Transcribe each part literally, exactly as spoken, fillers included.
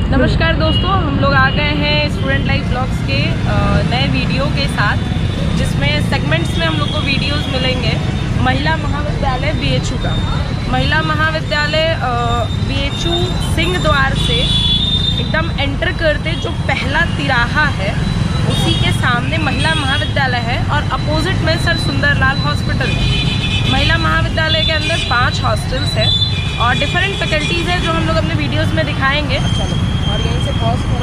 नमस्कार दोस्तों, हम लोग आ गए हैं स्टूडेंट लाइफ ब्लॉग्स के नए वीडियो के साथ, जिसमें सेगमेंट्स में हम लोग को वीडियोस मिलेंगे। महिला महाविद्यालय बीएचयू का महिला महाविद्यालय बीएचयू सिंह द्वार से एकदम एंटर करते जो पहला तिराहा है उसी के सामने महिला महाविद्यालय है और अपोजिट में सर सुंदरलाल हॉस्पिटल। महिला महाविद्यालय के अंदर पांच हॉस्टल्स है और डिफरेंट फैकल्टीज़ है जो हम लोग अपने वीडियोस में दिखाएंगे। चलो और यहीं से पॉज करो।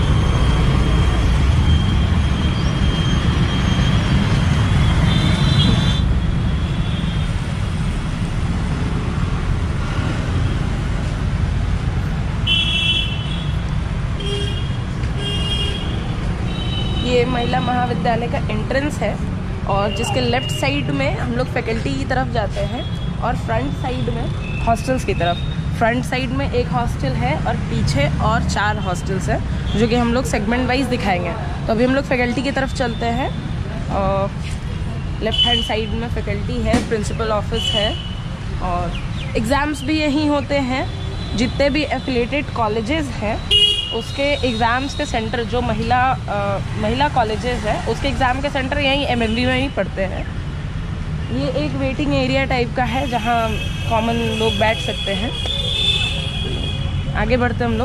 ये महिला महाविद्यालय का एंट्रेंस है और जिसके लेफ्ट साइड में हम लोग फैकल्टी की तरफ जाते हैं और फ्रंट साइड में हॉस्टल्स की तरफ। फ्रंट साइड में एक हॉस्टल है और पीछे और चार हॉस्टल्स हैं जो कि हम लोग सेगमेंट वाइज दिखाएंगे। तो अभी हम लोग फैकल्टी की तरफ चलते हैं। और लेफ्ट हैंड साइड में फैकल्टी है, प्रिंसिपल ऑफिस है और एग्ज़ाम्स भी यहीं होते हैं। जितने भी एफिलेटेड कॉलेजेस हैं उसके एग्ज़ाम्स के सेंटर, जो महिला आ, महिला कॉलेजेस है उसके एग्ज़ाम के सेंटर यहीं एमएमबी में ही पढ़ते हैं। ये एक वेटिंग एरिया टाइप का है जहाँ कॉमन लोग बैठ सकते हैं। आगे बढ़ते हम लोग।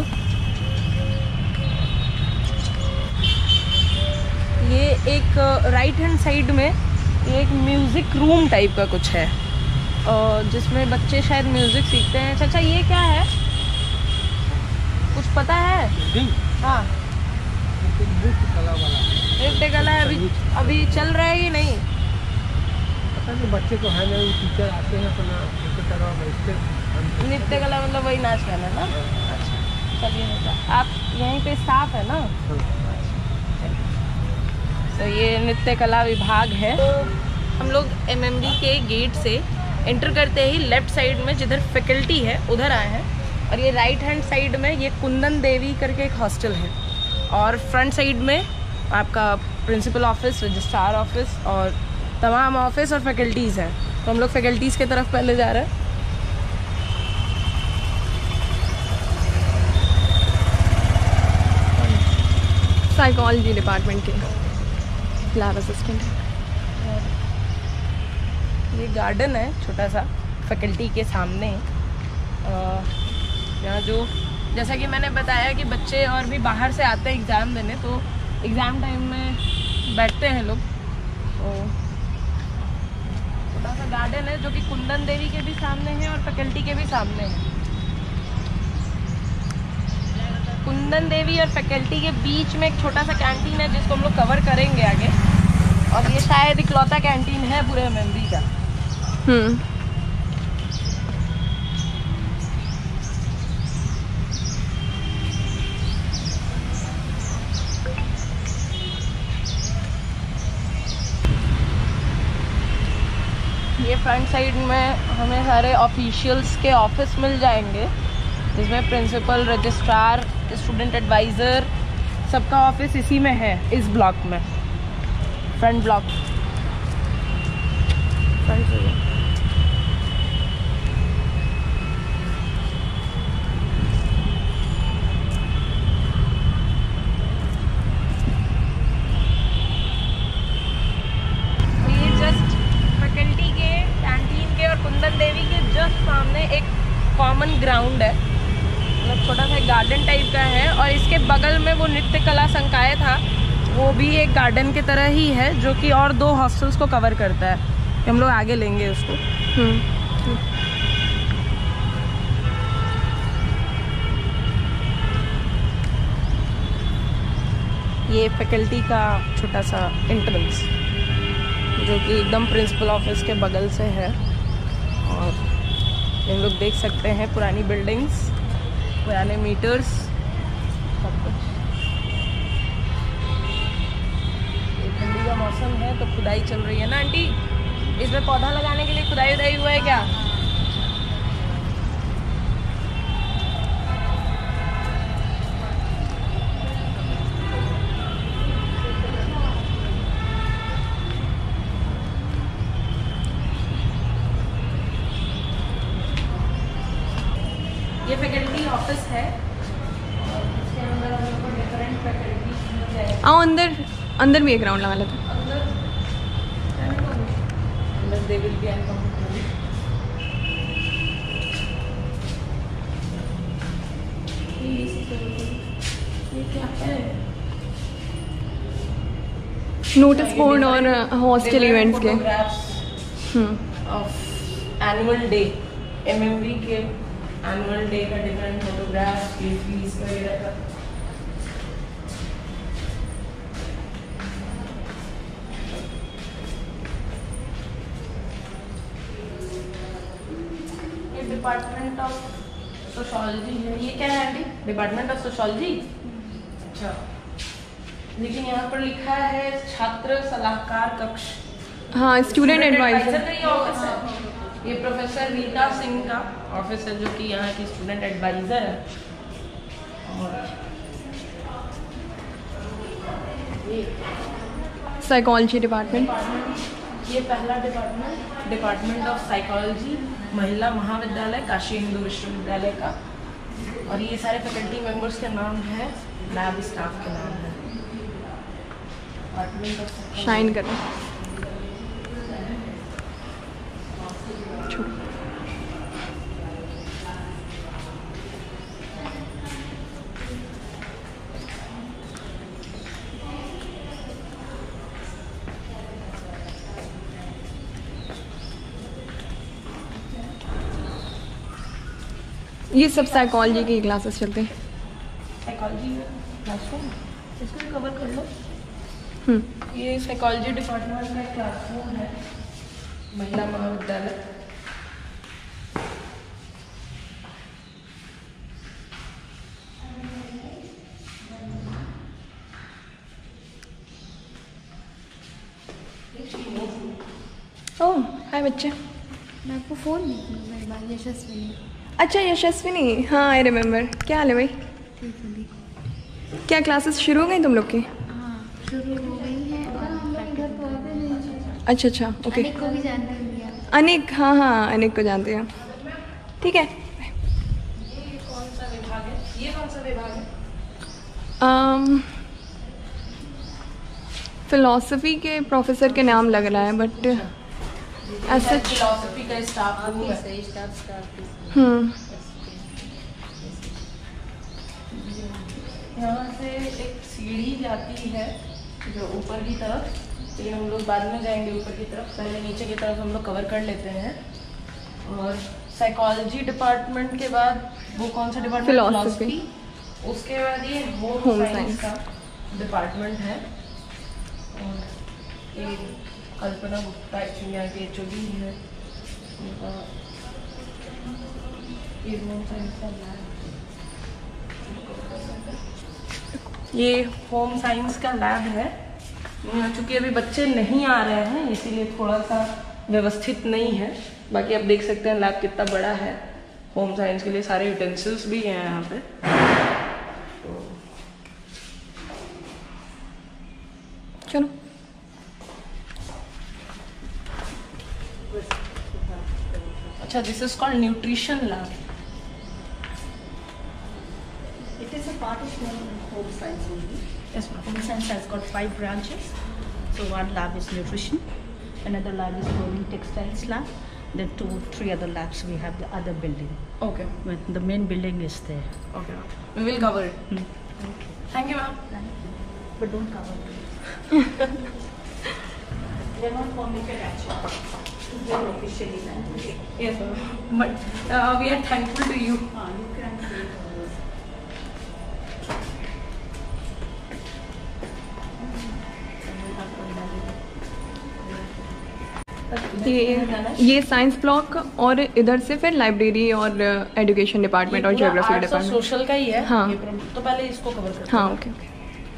ये एक राइट हैंड साइड में एक म्यूज़िक रूम टाइप का कुछ है और जिसमें बच्चे शायद म्यूज़िक सीखते हैं। चाचा ये क्या है, कुछ पता है? हाँ, नृत्य कला वाला नृत्य कला है। अभी अभी चल रहा है कि नहीं? तो बच्चे तो है नहीं, टीचर आते हैं अपना नृत्य कला बैठते। नृत्य कला मतलब वही नाच गाना ना? अच्छा चलिए बेटा, आप यहीं पे स्टाफ है ना? तो ये नृत्य कला विभाग है। तो हम लोग एमएमडी के गेट से एंटर करते ही लेफ्ट साइड में जिधर फैकल्टी है उधर आए हैं और ये राइट हैंड साइड में ये कुंदन देवी करके एक हॉस्टल है और फ्रंट साइड में आपका प्रिंसिपल ऑफिस, रजिस्ट्रार ऑफिस और तमाम ऑफिस और फैकल्टीज़ हैं। तो हम लोग फैकल्टीज़ की तरफ पहले जा रहे हैं। साइकोलॉजी डिपार्टमेंट के लैब असिस्टेंट। ये गार्डन है छोटा सा फैकल्टी के सामने, यहाँ जो जैसा कि मैंने बताया कि बच्चे और भी बाहर से आते हैं एग्ज़ाम देने, तो एग्ज़ाम टाइम में बैठते हैं लोग। तो छोटा सा गार्डन है जो कि कुंदन देवी के भी सामने है और फैकल्टी के भी सामने है। कुंदन देवी और फैकल्टी के बीच में एक छोटा सा कैंटीन है जिसको हम लोग कवर करेंगे आगे, और ये शायद इकलौता कैंटीन है पूरे एमएमबी का। हम्म ये फ्रंट साइड में हमें सारे ऑफिशियल्स के ऑफिस मिल जाएंगे जिसमें प्रिंसिपल, रजिस्ट्रार, स्टूडेंट एडवाइज़र सबका ऑफिस इसी में है, इस ब्लॉक में, फ्रंट ब्लॉक फ्रंट से। ये जस्ट फैकल्टी के कैंटीन के और कुंदन देवी के जस्ट सामने एक कॉमन ग्राउंड है, मतलब छोटा सा गार्डन टाइप का है और इसके बगल में वो नृत्य कला संकाय था, वो भी एक गार्डन की तरह ही है जो कि और दो हॉस्टल्स को कवर करता है। हम लोग आगे लेंगे उसको। ये फैकल्टी का छोटा सा एंट्रेंस जो कि एकदम प्रिंसिपल ऑफिस के बगल से है और हम लोग देख सकते हैं पुरानी बिल्डिंग्स, पुराने मीटर्स, सब कुछ। ये ठंडी का मौसम है तो खुदाई चल रही है ना आंटी? इसमें पौधा लगाने के लिए खुदाई उदाई हुआ है क्या? ये फैकल्टी ऑफिस है इसके अंदर हम लोग को डिफरेंट फैकल्टीज मिल जाएंगे। आओ अंदर, अंदर भी एक राउंड लगा लेते हैं। अंदर अंदर दे विल बी अनकंफर्टेबल। ये क्या है? नोटिस बोर्ड और हॉस्टल इवेंट्स के। Hmm of annual day, MMV के एनुअल डे का डिफरेंट फोटोग्राफ, ये फीस वगैरह का। ये डिपार्टमेंट ऑफ सोशोलॉजी है। ये क्या है आंटी? Department of sociology. अच्छा, लेकिन यहाँ पर लिखा है छात्र सलाहकार कक्ष। हाँ, स्टूडेंट एडवाइजर। का ये ऑफिस है। ये प्रोफेसर रीता सिंह का ऑफिस है, जो कि यहाँ की स्टूडेंट एडवाइजर है। और ये साइकोलॉजी डिपार्टमेंट। ये पहला डिपार्टमेंट, डिपार्टमेंट ऑफ साइकोलॉजी, महिला महाविद्यालय काशी हिंदू विश्वविद्यालय का। और ये सारे फैकल्टी मेंबर्स के नाम है, लैब स्टाफ के नाम है। डिपार्टमेंट ऑफ शाइन करें। ये सब साइकोलॉजी की क्लासेस चलते हैं। साइकोलॉजी क्लासरूम, इसको भी कवर कर लो। हम्म ये साइकोलॉजी डिपार्टमेंट का क्लासरूम है, महिला महाविद्यालय। ओह हाय बच्चे। मैं आपको फ़ोन नहीं किया, मेरे बाल यशस्विनी। अच्छा यशस्विनी, हाँ आई रिमेम्बर। क्या हाल है भाई? क्या क्लासेस शुरू हो गई तुम लोग की? हाँ शुरू हो गई है और हम लोग इधर तो आते नहीं। अच्छा अच्छा ओके। अनिक को भी जानते होंगे आप। अनिक, हाँ हाँ अनिक को जानते हैं। ठीक है। ये कौन सा विभाग है? ये कौन सा विभाग है? फिलोसफी के प्रोफेसर के नाम लग रहा है बट ऐसा। फिलोसफी का स्टाफ रूम है। हम्म यहाँ से एक सीढ़ी जाती है जो ऊपर की तरफ, लेकिन हम लोग बाद में जाएंगे ऊपर की तरफ। पहले नीचे की तरफ हम लोग कवर कर लेते हैं। और साइकोलॉजी डिपार्टमेंट के बाद वो कौन सा डिपार्टमेंट? फिलॉसफी। उसके बाद ये होम Home साइंस science। का डिपार्टमेंट है। और ये कल्पना गुप्ता एक्चुअली यहाँ की एच ओ डी है उनका। ये होम साइंस का लैब, ये होम साइंस का लैब है। चूँकि अभी बच्चे नहीं आ रहे हैं इसीलिए थोड़ा सा व्यवस्थित नहीं है। बाकी आप देख सकते हैं लैब कितना बड़ा है। होम साइंस के लिए सारे यूटेंसिल्स भी हैं यहाँ पे। चलो अच्छा, this is called nutrition lab. It is a part of home, home science only. Yes, ma'am. Home science has got five branches. So one lab is nutrition, another lab is clothing textiles lab, then two, three other labs we have the other building. Okay, When the main building is there. okay. We will cover it. Hmm. Thank you, ma'am. But don't cover it. They are not permitted actually. They are officially done. Yes, ma'am. But uh, we are thankful to you. Ah, you can see it. ये ये science block और इधर से फिर library और education department और geography department. Social का ही है। हाँ। ये प्रॉब्लम- तो पहले इसको कवर करते हाँ हैं। Okay okay.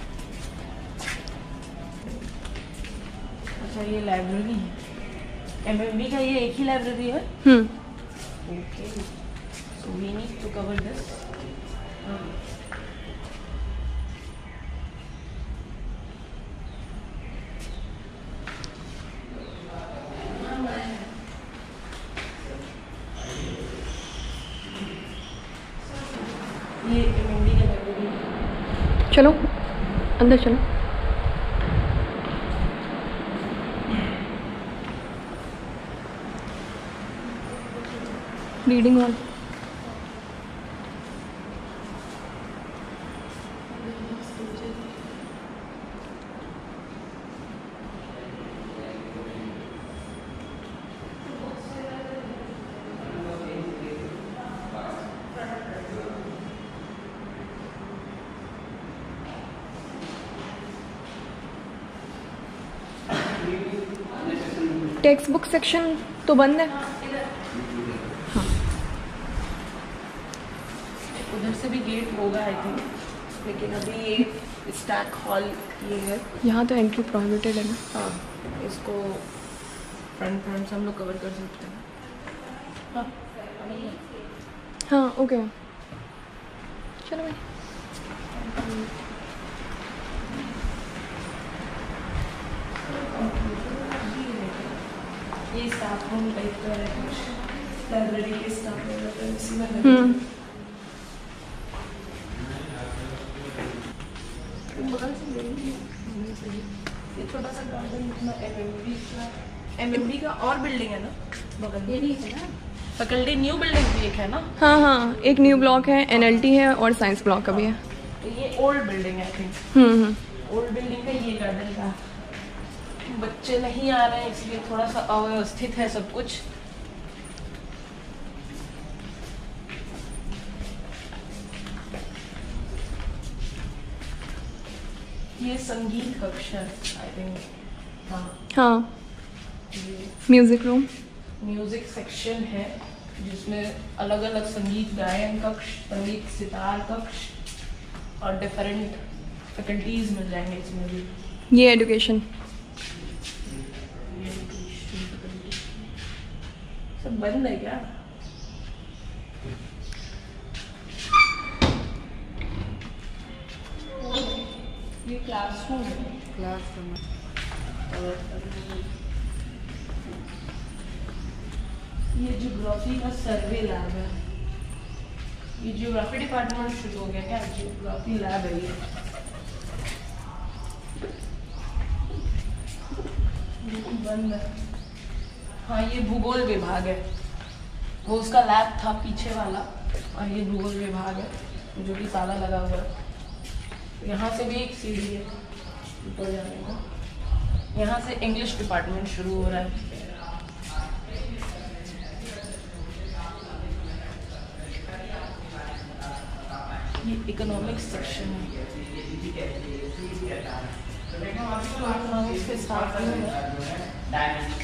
अच्छा, ये लाइब्रेरी है। एमएमबी का ये एक ही लाइब्रेरी है। Hmm okay, so we need to cover this. ये एमएमबी का लाइब्रेरी है। चलो अंदर चलो। Reading hall. Textbook section तो बंद है। हाँ उधर से भी गेट होगा आई थिंक, लेकिन अभी ये स्टैक हॉल ये है। यहाँ तो एंट्री प्रोहिबिटेड है ना। हाँ इसको फ्रंट फ्रंट से हम लोग कवर कर सकते हैं। हाँ हाँ ओके चलो भाई। ये स्टाफ रूम टाइप का है कुछ, लाइब्रेरी के स्टाफ वगैरह है इसी में है। हम्म बगल से लेंगे ये छोटा सा गार्डन इतना एमएमबी का एमएमबी का और बिल्डिंग है ना बगल में, ये नहीं है ना फैकल्टी न्यू बिल्डिंग भी एक है ना। हाँ हाँ एक न्यू ब्लॉक है, एनएलटी है और साइंस ब्लॉक का भी है। तो ये ओल्ड बिल्डिंग है I think. Hmm hmm old building का ये गार्डन का बच्चे नहीं आ रहे हैं इसलिए थोड़ा सा अव्यवस्थित है सब कुछ। ये संगीत कक्ष है आई थिंक। हाँ हाँ ये म्यूजिक रूम। म्यूजिक सेक्शन है जिसमें अलग अलग संगीत गायन कक्ष, संगीत सितार कक्ष और डिफरेंट फैकल्टीज मिल जाएंगे इसमें भी। ये एजुकेशन। सब बंद है क्या? ये क्लासरूम है। क्लासरूम ये ज्योग्राफी का सर्वे लैब है। ये ज्योग्राफी डिपार्टमेंट शुरू हो गया क्या? ज्योग्राफी लैब है ये। बंद है। हाँ ये भूगोल विभाग है, वो उसका लैब था पीछे वाला, और ये भूगोल विभाग है जो कि ताला लगा हुआ है। यहाँ से भी एक सीढ़ी है ऊपर जाने का। यहाँ से इंग्लिश डिपार्टमेंट शुरू हो रहा है। ये इकोनॉमिक्स सेक्शन है। इकोनॉमिक्स के साथ में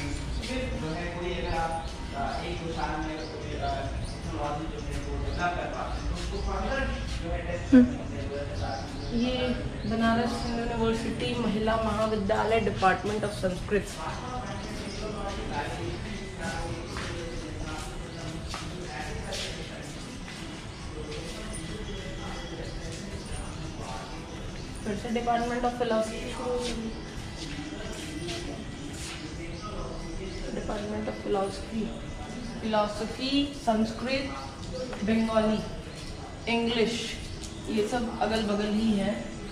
ये बनारस यूनिवर्सिटी महिला महाविद्यालय डिपार्टमेंट ऑफ संस्कृत। फिर से डिपार्टमेंट ऑफ फिलोसफी शुरू होगी। Department of philosophy philosophy Sanskrit, Bengali, English, ये सब अगल बगल ही है।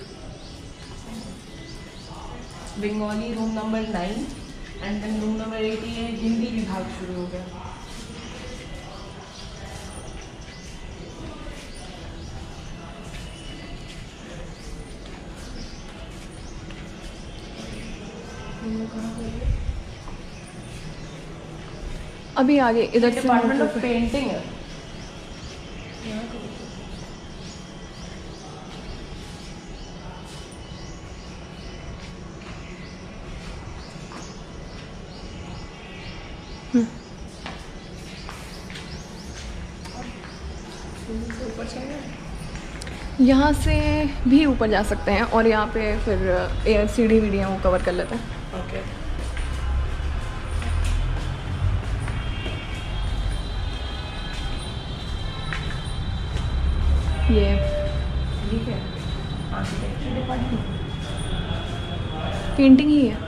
Bengali room number nine and then room number eight ये हिंदी विभाग शुरू हो गया। अभी आगे इधर से डिपार्टमेंट ऑफ पेंटिंग है। यहाँ से भी ऊपर जा सकते हैं और यहाँ पे फिर एयर सीढ़ी वीडी है वो कवर कर लेते हैं। ओके ये ठीक है। आर्किटेक्चर डिपार्टमेंट पेंटिंग ही है।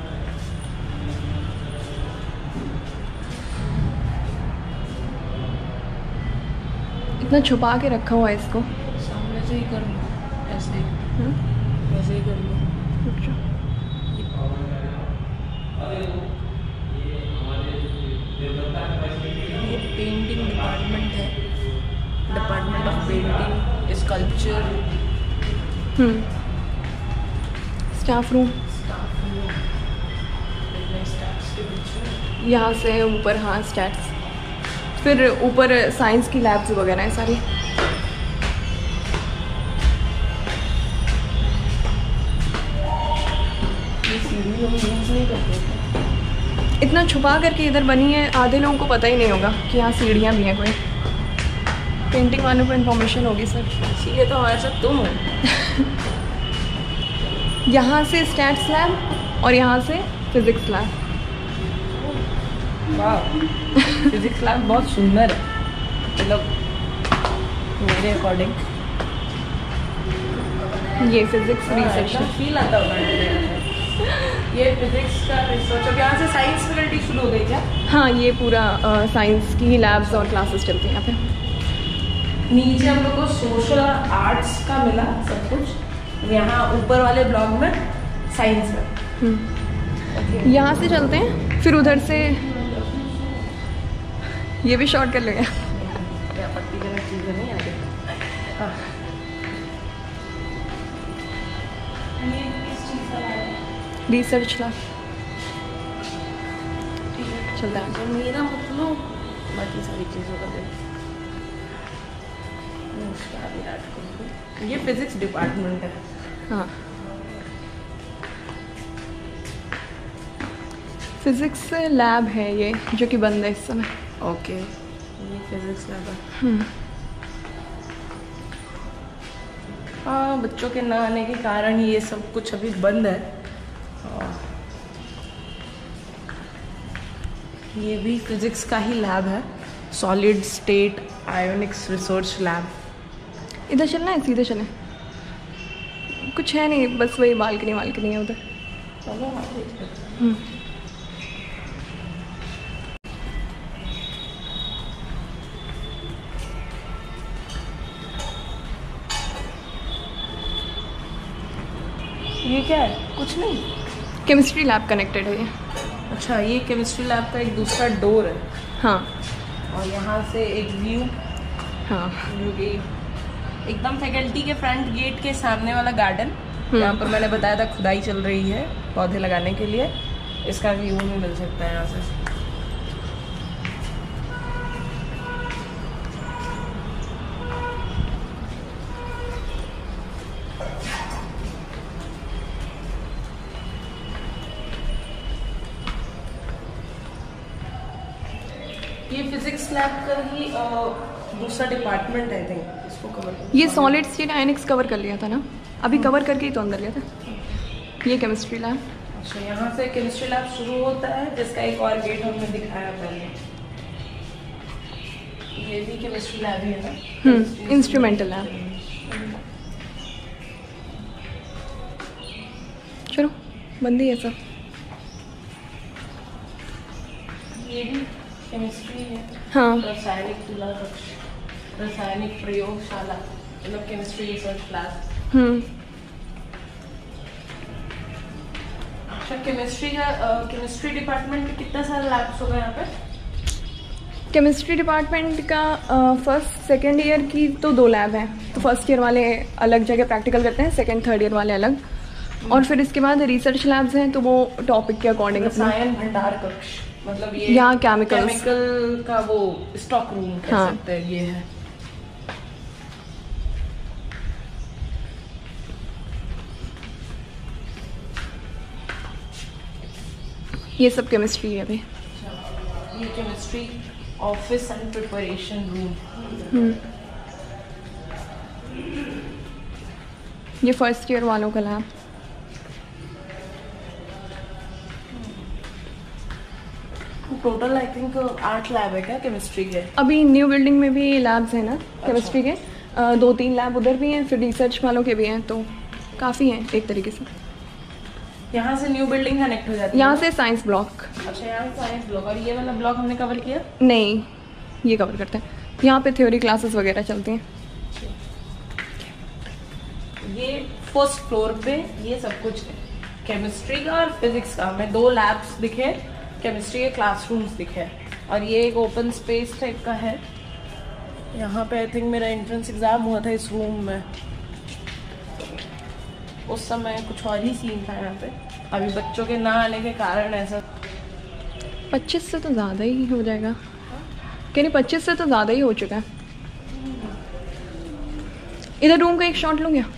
इतना छुपा के रखा हुआ है इसको। सामने से ही कर लो ऐसे। हम्म। ऐसे ही कर लो। ये पेंटिंग डिपार्टमेंट है, department of painting, sculpture, hmm staff room यहाँ से ऊपर। हाँ स्टैट्स, फिर ऊपर साइंस की लैब्स वगैरह हैं सारी। ये सीढ़ी लोग यूज नहीं करते थे। इतना छुपा करके इधर बनी है, आधे लोगों को पता ही नहीं होगा कि यहाँ सीढ़ियाँ भी हैं। कोई पेंटिंग वालों को इन्फॉर्मेशन होगी सर। इसीलिए तो हमारे साथ तुम हो। यहाँ से स्टैट्स लैब और यहाँ से फिजिक्स लैब। वाह, फिजिक्स लैब बहुत सुंदर है, मतलब मेरे अकॉर्डिंग। ये फिजिक्स रिसर्च है। फील आता होगा ये फिजिक्स का रिसर्च। अब यहाँ से साइंस फैकल्टी शुरू हो गई क्या? हाँ ये पूरा साइंस की लैब्स और क्लासेस चलती हैं यहाँ पे। नीचे हम लोग को सोशल और आर्ट्स का मिला सब कुछ, यहाँ ऊपर वाले ब्लॉक में साइंस में। okay. यहाँ से चलते हैं, फिर उधर से ये भी शॉर्ट कर लेंगे। पट्टी का चीज़ नहीं आगे। रिसर्च लैब चलता है। तो मेरा मतलब बाकी सारी चीज़ों का ये फिजिक्स डिपार्टमेंट है। हाँ फिजिक्स लैब है ये, जो कि बंद है इस समय। ओके, ये फिजिक्स लैब है। हम्म हाँ, बच्चों के ना आने के कारण ये सब कुछ अभी बंद है। ये भी फिजिक्स का ही लैब है, solid state ionics research lab. इधर चलना है, सीधे चलें। कुछ है नहीं, बस वही बालकनी वालकनी है उधर। चलो हम्म ये क्या है? कुछ नहीं। केमिस्ट्री लैब कनेक्टेड है ये। अच्छा, ये केमिस्ट्री लैब का एक दूसरा डोर है। हाँ और यहाँ से एक व्यू, हाँ व्यू गेट, एकदम फैकल्टी के फ्रंट गेट के सामने वाला गार्डन, यहाँ पर मैंने बताया था खुदाई चल रही है पौधे लगाने के लिए। इसका व्यू भी मिल सकता है यहाँ से। ये फिजिक्स लैब का ही दूसरा डिपार्टमेंट है, आई थिंक। इसको कवर ये सॉलिड स्टेट आयनिक्स कवर कर लिया था ना, अभी कवर करके ही तो अंदर गया था। ये केमिस्ट्री लैब। अच्छा, यहाँ से केमिस्ट्री लैब शुरू होता है, जिसका एक और गेट हमने दिखाया पहले। ये भी केमिस्ट्री लैब ही है ना? Hmm instrumental lab. चलो बंद ही है सब। ये भी केमिस्ट्री है। हाँ रासायनिक तुला कक्ष, रासायनिक प्रयोगशाला, मतलब केमिस्ट्री रिसर्च क्लास। हम्म अच्छा, केमिस्ट्री का केमिस्ट्री डिपार्टमेंट के कितना सारा लैब्स होगा यहाँ पे? केमिस्ट्री डिपार्टमेंट का फर्स्ट सेकेंड ईयर की तो दो लैब हैं। तो फर्स्ट ईयर वाले अलग जगह प्रैक्टिकल करते हैं, सेकेंड थर्ड ईयर वाले अलग। और फिर इसके बाद रिसर्च लैब्स हैं, तो वो टॉपिक के अकॉर्डिंग अपना। रसायन भंडार कक्ष, मतलब ये यहाँ केमिकल्स, केमिकल का वो स्टॉक रूम कह हाँ। सकते हैं, ये है। ये सब केमिस्ट्री है अभी। ये chemistry office and preparation room. Hmm ये फर्स्ट ईयर वालों का लैब। टोटल आई थिंक आठ लैब है क्या केमिस्ट्री के? अभी न्यू बिल्डिंग में भी लैब्स हैं ना केमिस्ट्री के। अ, दो तीन लैब उधर भी हैं, फिर रिसर्च वालों के भी हैं, तो काफ़ी हैं एक तरीके से। यहाँ से न्यू बिल्डिंग कनेक्ट हो जाती है? यहाँ से साइंस ब्लॉक। अच्छा, यहाँ से साइंस ब्लॉक। और ये वाला ब्लॉक हमने कवर किया? नहीं, ये कवर करते हैं। यहाँ पे थ्योरी क्लासेस वगैरह चलती हैं। ये फर्स्ट फ्लोर पे ये सब कुछ है, केमिस्ट्री का और फिजिक्स का। हमें दो लैब्स दिखे, केमिस्ट्री के क्लासरूम्स दिखे, और ये एक ओपन स्पेस टाइप का है। यहाँ पे आई थिंक मेरा एंट्रेंस एग्जाम हुआ था इस रूम में, उस समय कुछ और ही सीन था यहाँ पे। अभी बच्चों के ना आने के कारण ऐसा। पच्चीस से तो ज़्यादा ही हो जाएगा, कह नहीं पच्चीस से तो ज़्यादा ही हो चुका है। इधर रूम का एक शॉट लूँ क्या?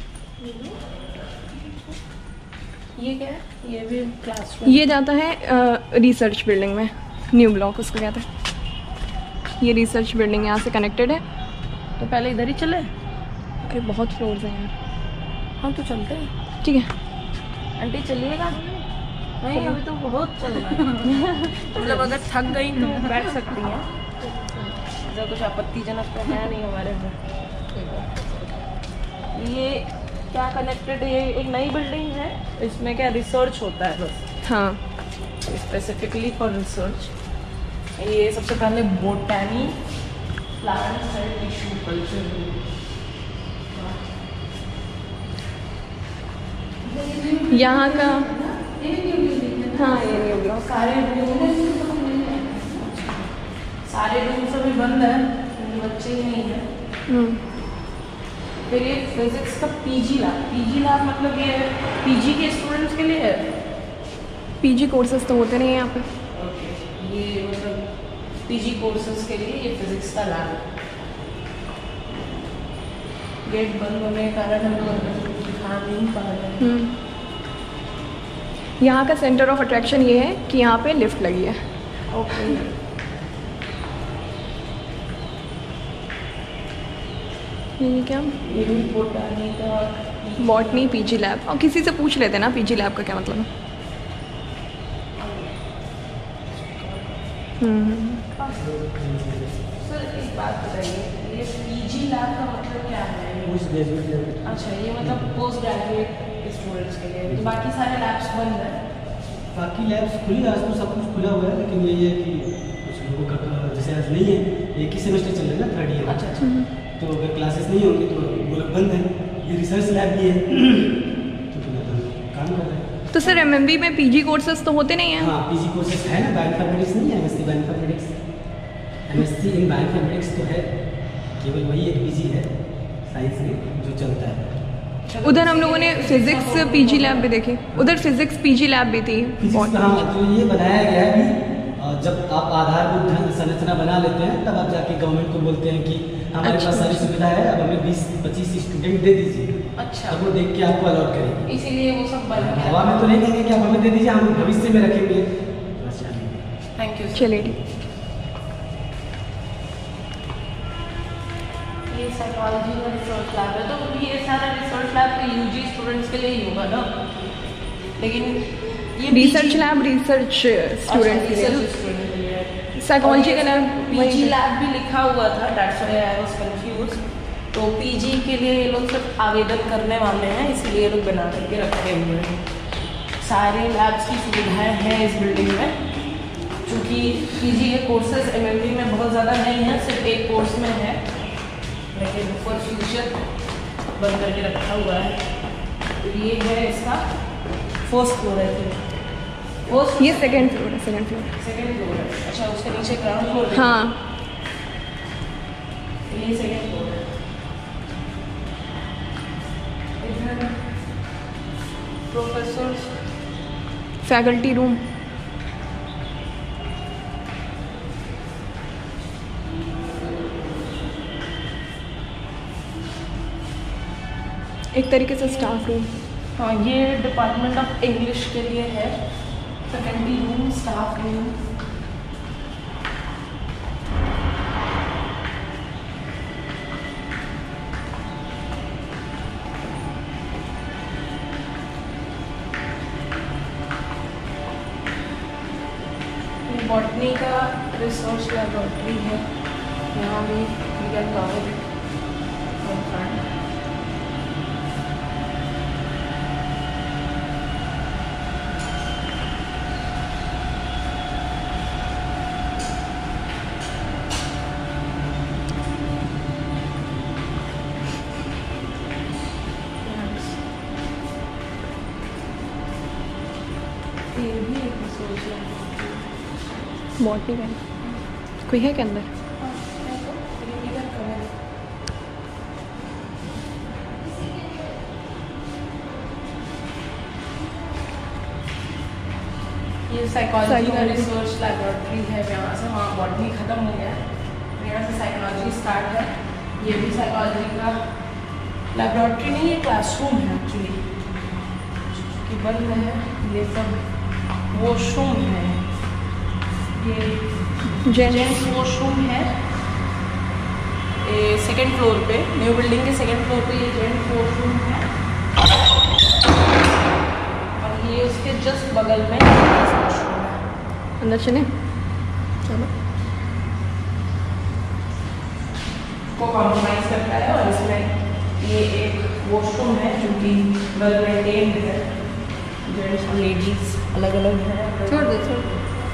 ये क्या है? ये भी क्लासरूम। ये जाता है रिसर्च बिल्डिंग में, न्यू ब्लॉक उसको कहते हैं। ये रिसर्च बिल्डिंग यहाँ से कनेक्टेड है। तो पहले इधर ही चले। अरे बहुत फ्लोर्स हैं यार। हाँ तो चलते हैं। ठीक है आंटी चलिएगा? नहीं अभी तो बहुत चल रहा है। मतलब अगर थक गई तो बैठ सकती हैं, ऐसा कुछ आपत्तिजनक तो है नहीं हमारे में। ये क्या कनेक्टेड है? ये एक नई बिल्डिंग है, इसमें क्या रिसर्च होता है बस। हाँ स्पेसिफिकली फॉर रिसर्च। ये सबसे पहले botany plants and tissue culture. यहाँ का हाँ ये न्यू ब्लॉक। सारे रूम सारे रूम्स अभी बंद है क्योंकि बच्चे ही नहीं है। हम्म, फिर ये फिजिक्स का पीजी लैब। पीजी लैब मतलब ये पीजी के स्टूडेंट्स के लिए है। पीजी कोर्सेज तो होते नहीं हैं यहाँ पे। ओके, ये मतलब पीजी कोर्सेज के लिए ये फिजिक्स का लैब है। गेट बंद होने के कारण हम लोग अंदर दिखा नहीं पा रहे हैं। हम्म, यहाँ का सेंटर ऑफ अट्रैक्शन ये है कि यहाँ पे लिफ्ट लगी है। ओके, ये क्या? ये भी बोटानी का बॉटनी पीजी लैब। और किसी से पूछ लेते ना पीजी लैब का क्या मतलब है। हम्म, सर एक बात बताइए, ये पीजी लैब का मतलब क्या है? अच्छा, ये मतलब पोस्ट ग्रेजुएट स्टूडेंट्स के लिए। तो बाकी सारे लैब्स बंद है? बाकी लैब्स खुली, आज तो सब कुछ खुला हुआ है, लेकिन ये है कि कुछ लोगों का जैसे आज नहीं है, एक ही सेमेस्टर चल रहा है ना, थर्ड ईयर। अच्छा अच्छा। तो अगर क्लासेस नहीं होंगी तो वो लोग बंद है। ये रिसर्च लैब भी है तो फिर हम काम कर रहे हैं। तो सर एमएमबी में पीजी कोर्सेज तो होते नहीं हैं? हाँ, पीजी कोर्सेस है ना, बायोइन्फॉर्मेटिक्स नहीं है, MSc bioinformatics, MSc in bioinformatics तो है, केवल वही एक पीजी है साइंस में जो चलता है। उधर हम लोगों ने फिजिक्स पीजी लैब भी देखी, उधर फिजिक्स पीजी लैब भी थी। फिजिक्स हाँ, जो ये बनाया गया है कि जब आप आधारभूत संरचना बना लेते हैं तब आप जाके गवर्नमेंट को बोलते हैं कि हमारे अच्छा, पास सारी सुविधा है, अब हमें बीस पच्चीस स्टूडेंट दे दीजिए। अच्छा, तब वो देख के आपको अलॉट करेंगे। इसीलिए वो सब बंद है। हवा में तो नहीं कहेंगे कि आप हमें दे दीजिए, हम भविष्य में रखेंगे। Thank you. चलिए ठीक। ये साइकोलॉजी का रिसर्च लैब है, तो ये सारा रिसर्च लैब तो यूजी स्टूडेंट्स के लिए ही होगा ना? लेकिन ये रिसर्च लैब रिसर्च स्टूडेंट के लिए, साइकोलॉजी का लैब पीजी लैब भी लिखा हुआ था, that's why I was confuse. तो पीजी के लिए ये लोग सब आवेदन करने वाले हैं, इसलिए ये लोग बना करके रखे हुए हैं। सारे लैब्स की सुविधाएं हैं इस बिल्डिंग में। चूँकि पीजी के कोर्सेज एमएमबी में बहुत ज़्यादा नहीं है, सिर्फ एक कोर्स में है, लेकिन फॉर फ्यूचर बंद करके रखा हुआ है। तो ये है इसका फर्स्ट फ्लोर है। फर्स्ट ये सेकंड फ्लोर है, सेकंड फ्लोर। सेकंड फ्लोर है। अच्छा, उसके नीचे ग्राउंड फ्लोर है। हाँ, ये सेकंड फ्लोर है। इधर प्रोफेसर्स फैकल्टी रूम। एक तरीके से स्टाफ रूम। हाँ, ये डिपार्टमेंट ऑफ इंग्लिश के लिए है। Faculty room, staff room. ये बॉटनी का रिसर्च लैबोरेटरी है। यहाँ भी we can cover it from front. Botany का कोई है के अंदर? ये साइकोलॉजी का रिसर्च लैबोरेटरी है। यहाँ से वहाँ बॉटनी ख़त्म हो गया है, यहाँ से साइकोलॉजी स्टार्ट है। ये भी साइकोलॉजी का लैबोरेटरी नहीं, ये क्लासरूम है एक्चुअली, कि बंद है। ये सब वॉशरूम है, ये जेंट्स वॉशरूम है सेकेंड फ्लोर पे, न्यू बिल्डिंग के सेकेंड फ्लोर पे ये जेंट्स वॉशरूम है। और ये उसके जस्ट बगल में वॉशरूम है। अंदर चले चलो। को कॉम्प्रोमाइज़ करता है और इसमें ये एक वॉशरूम है जो कि वेल मेंटेन्ड है। जेंट्स और लेडीज अलग अलग है। छोड़ दे छोड़ दे।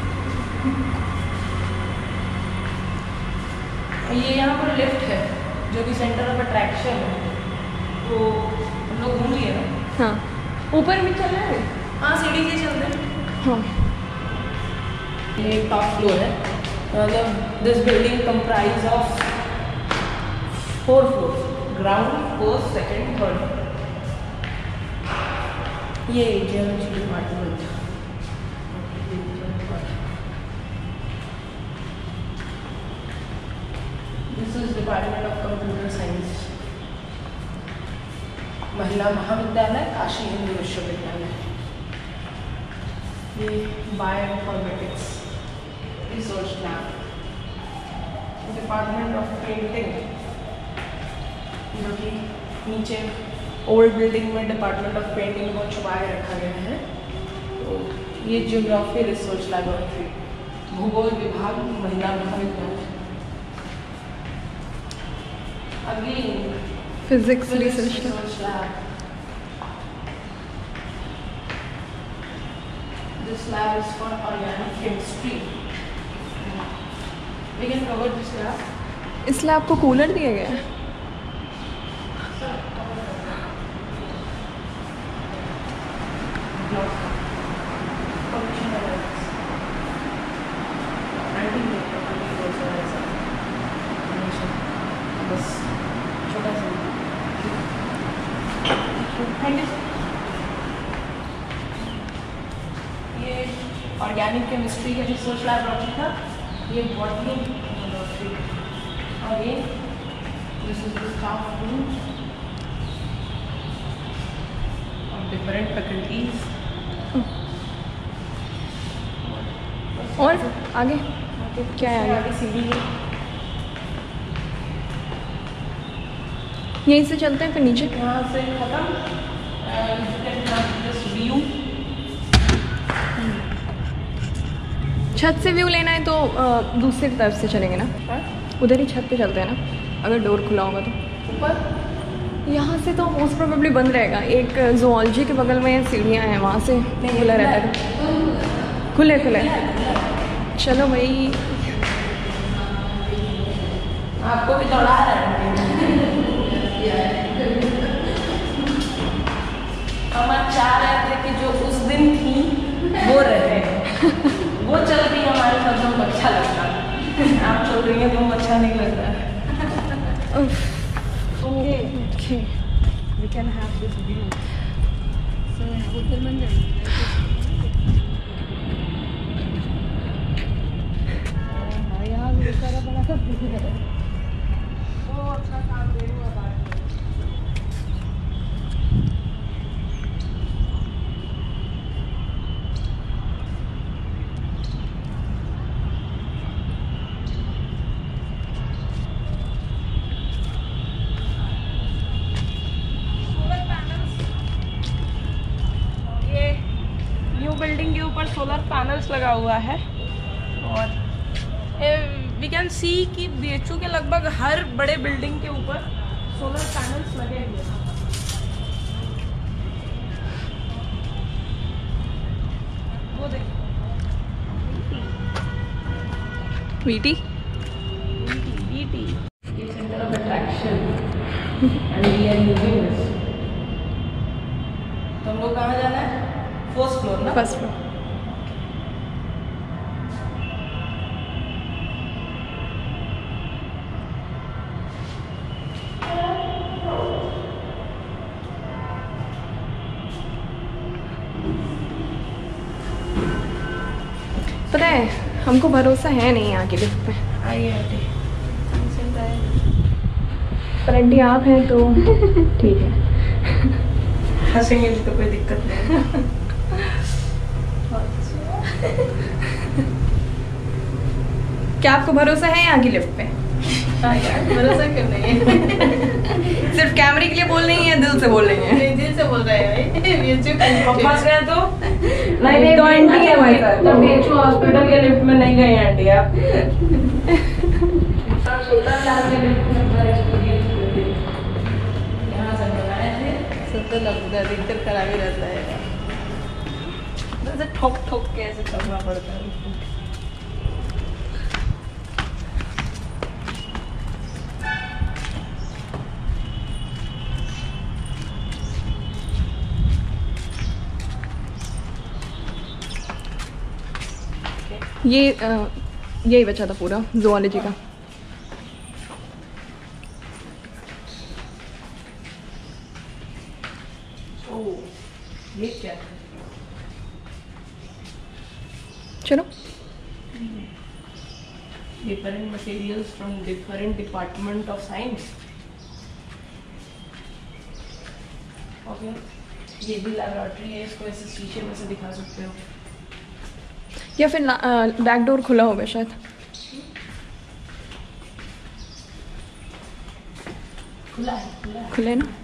ये यहाँ पर लिफ्ट है जो कि सेंटर ऑफ अट्रैक्शन है, तो हम लोग घूम लिए ना। हाँ ऊपर भी चल रहा है। हाँ सीढ़ी से चलते हैं। हाँ ये टॉप फ्लोर है, मतलब this building comprise of four floor, ground first second third. ये geology department. This is department of computer science, Mahila Mahavidyalaya, Kashi Hindu Vishwavidyalaya. ये bioinformatics research lab, department of painting, जो कि नीचे ओल्ड बिल्डिंग में डिपार्टमेंट ऑफ पेंटिंग को छुपाए रखा गया है। तो ये ज्योग्राफी रिसर्च लैबोरेटरी, भूगोल विभाग, महिला महाविद्यालय। अगली physics research lab. This lab is for organic chemistry. We can cover this lab. इस लैब को कूलर दिया गया है। बस छोटा सा ये ऑर्गेनिक केमिस्ट्री का रिसर्च लैबोरेटरी था। ये बॉटनी लैबोरेटरी और ये this is the staff room और डिफरेंट फैकल्टीज। और आगे क्या है आगे? आगे सीढ़ी है। यहीं से चलते हैं फिर नीचे। यहाँ से खत्म व्यू। छत से व्यू लेना है तो अ, दूसरी तरफ से चलेंगे ना, उधर ही छत पे चलते हैं ना, अगर डोर खुला होगा तो। ऊपर यहाँ से तो मोस्ट प्रोबेबली बंद रहेगा। एक जूलॉजी के बगल में सीढ़ियाँ हैं, वहाँ से खुला रहता है। खुले खुले चलो भाई। आपको भी दौड़ा रहा है। हम आज चाह रहे थे कि जो उस दिन थी वो रहे, वो चल रही हमारे साथ, तो अच्छा लगता। आप चल रही हैं तो अच्छा नहीं लगता। Okay okay We can have this view. So उधर मंदिर यहाँ भी सारा बड़ा सब दिख रहा है। वो अच्छा काम दे रही है। बिल्डिंग के ऊपर सोलर पैनल्स लगा हुआ है और वी कैन सी कि बीएचयू के लगभग हर बड़े बिल्डिंग के ऊपर सोलर पैनल्स लगे हुए हैं। वो देखो वीटी वीटी ये centre of attraction and we are using this. तो हम लोग कहाँ जाना है? फर्स्ट फ्लोर ना? First floor. है, हमको भरोसा है नहीं यहाँ की लिफ्ट पे। आइए आंटी, पर आंटी आप हैं तो ठीक है। हंसेंगे तो कोई दिक्कत नहीं। क्या आपको भरोसा है यहाँ की लिफ्ट पे? हाँ यार, भरोसा क्यों नहीं है? सिर्फ कैमरे के लिए बोल रही हैं, दिल से बोल रही हैं? नहीं, दिल से बोल रहे हैं भाई। ये जो फंस गए तो नहीं नहीं तो आंटी है भाई साहब। तो बीएचयू हॉस्पिटल के लिफ्ट में नहीं गए आंटी आप। यहाँ से बनाए थे, सब तो लगता है दिक्कत खराब ही रहता है। ऐसे ठोक ठोक के ऐसे करना पड़ता है। ये अ, यही बचा था पूरा ज़ूलॉजी का। ये क्या है? चलो Different materials from different department of science. Okay, ये भी लैबोरेटरी है, इसको ऐसे शीशे में से दिखा सकते हो। या फिर बैक डोर खुला होगा शायद। खुला है, खुला है। खुले ना।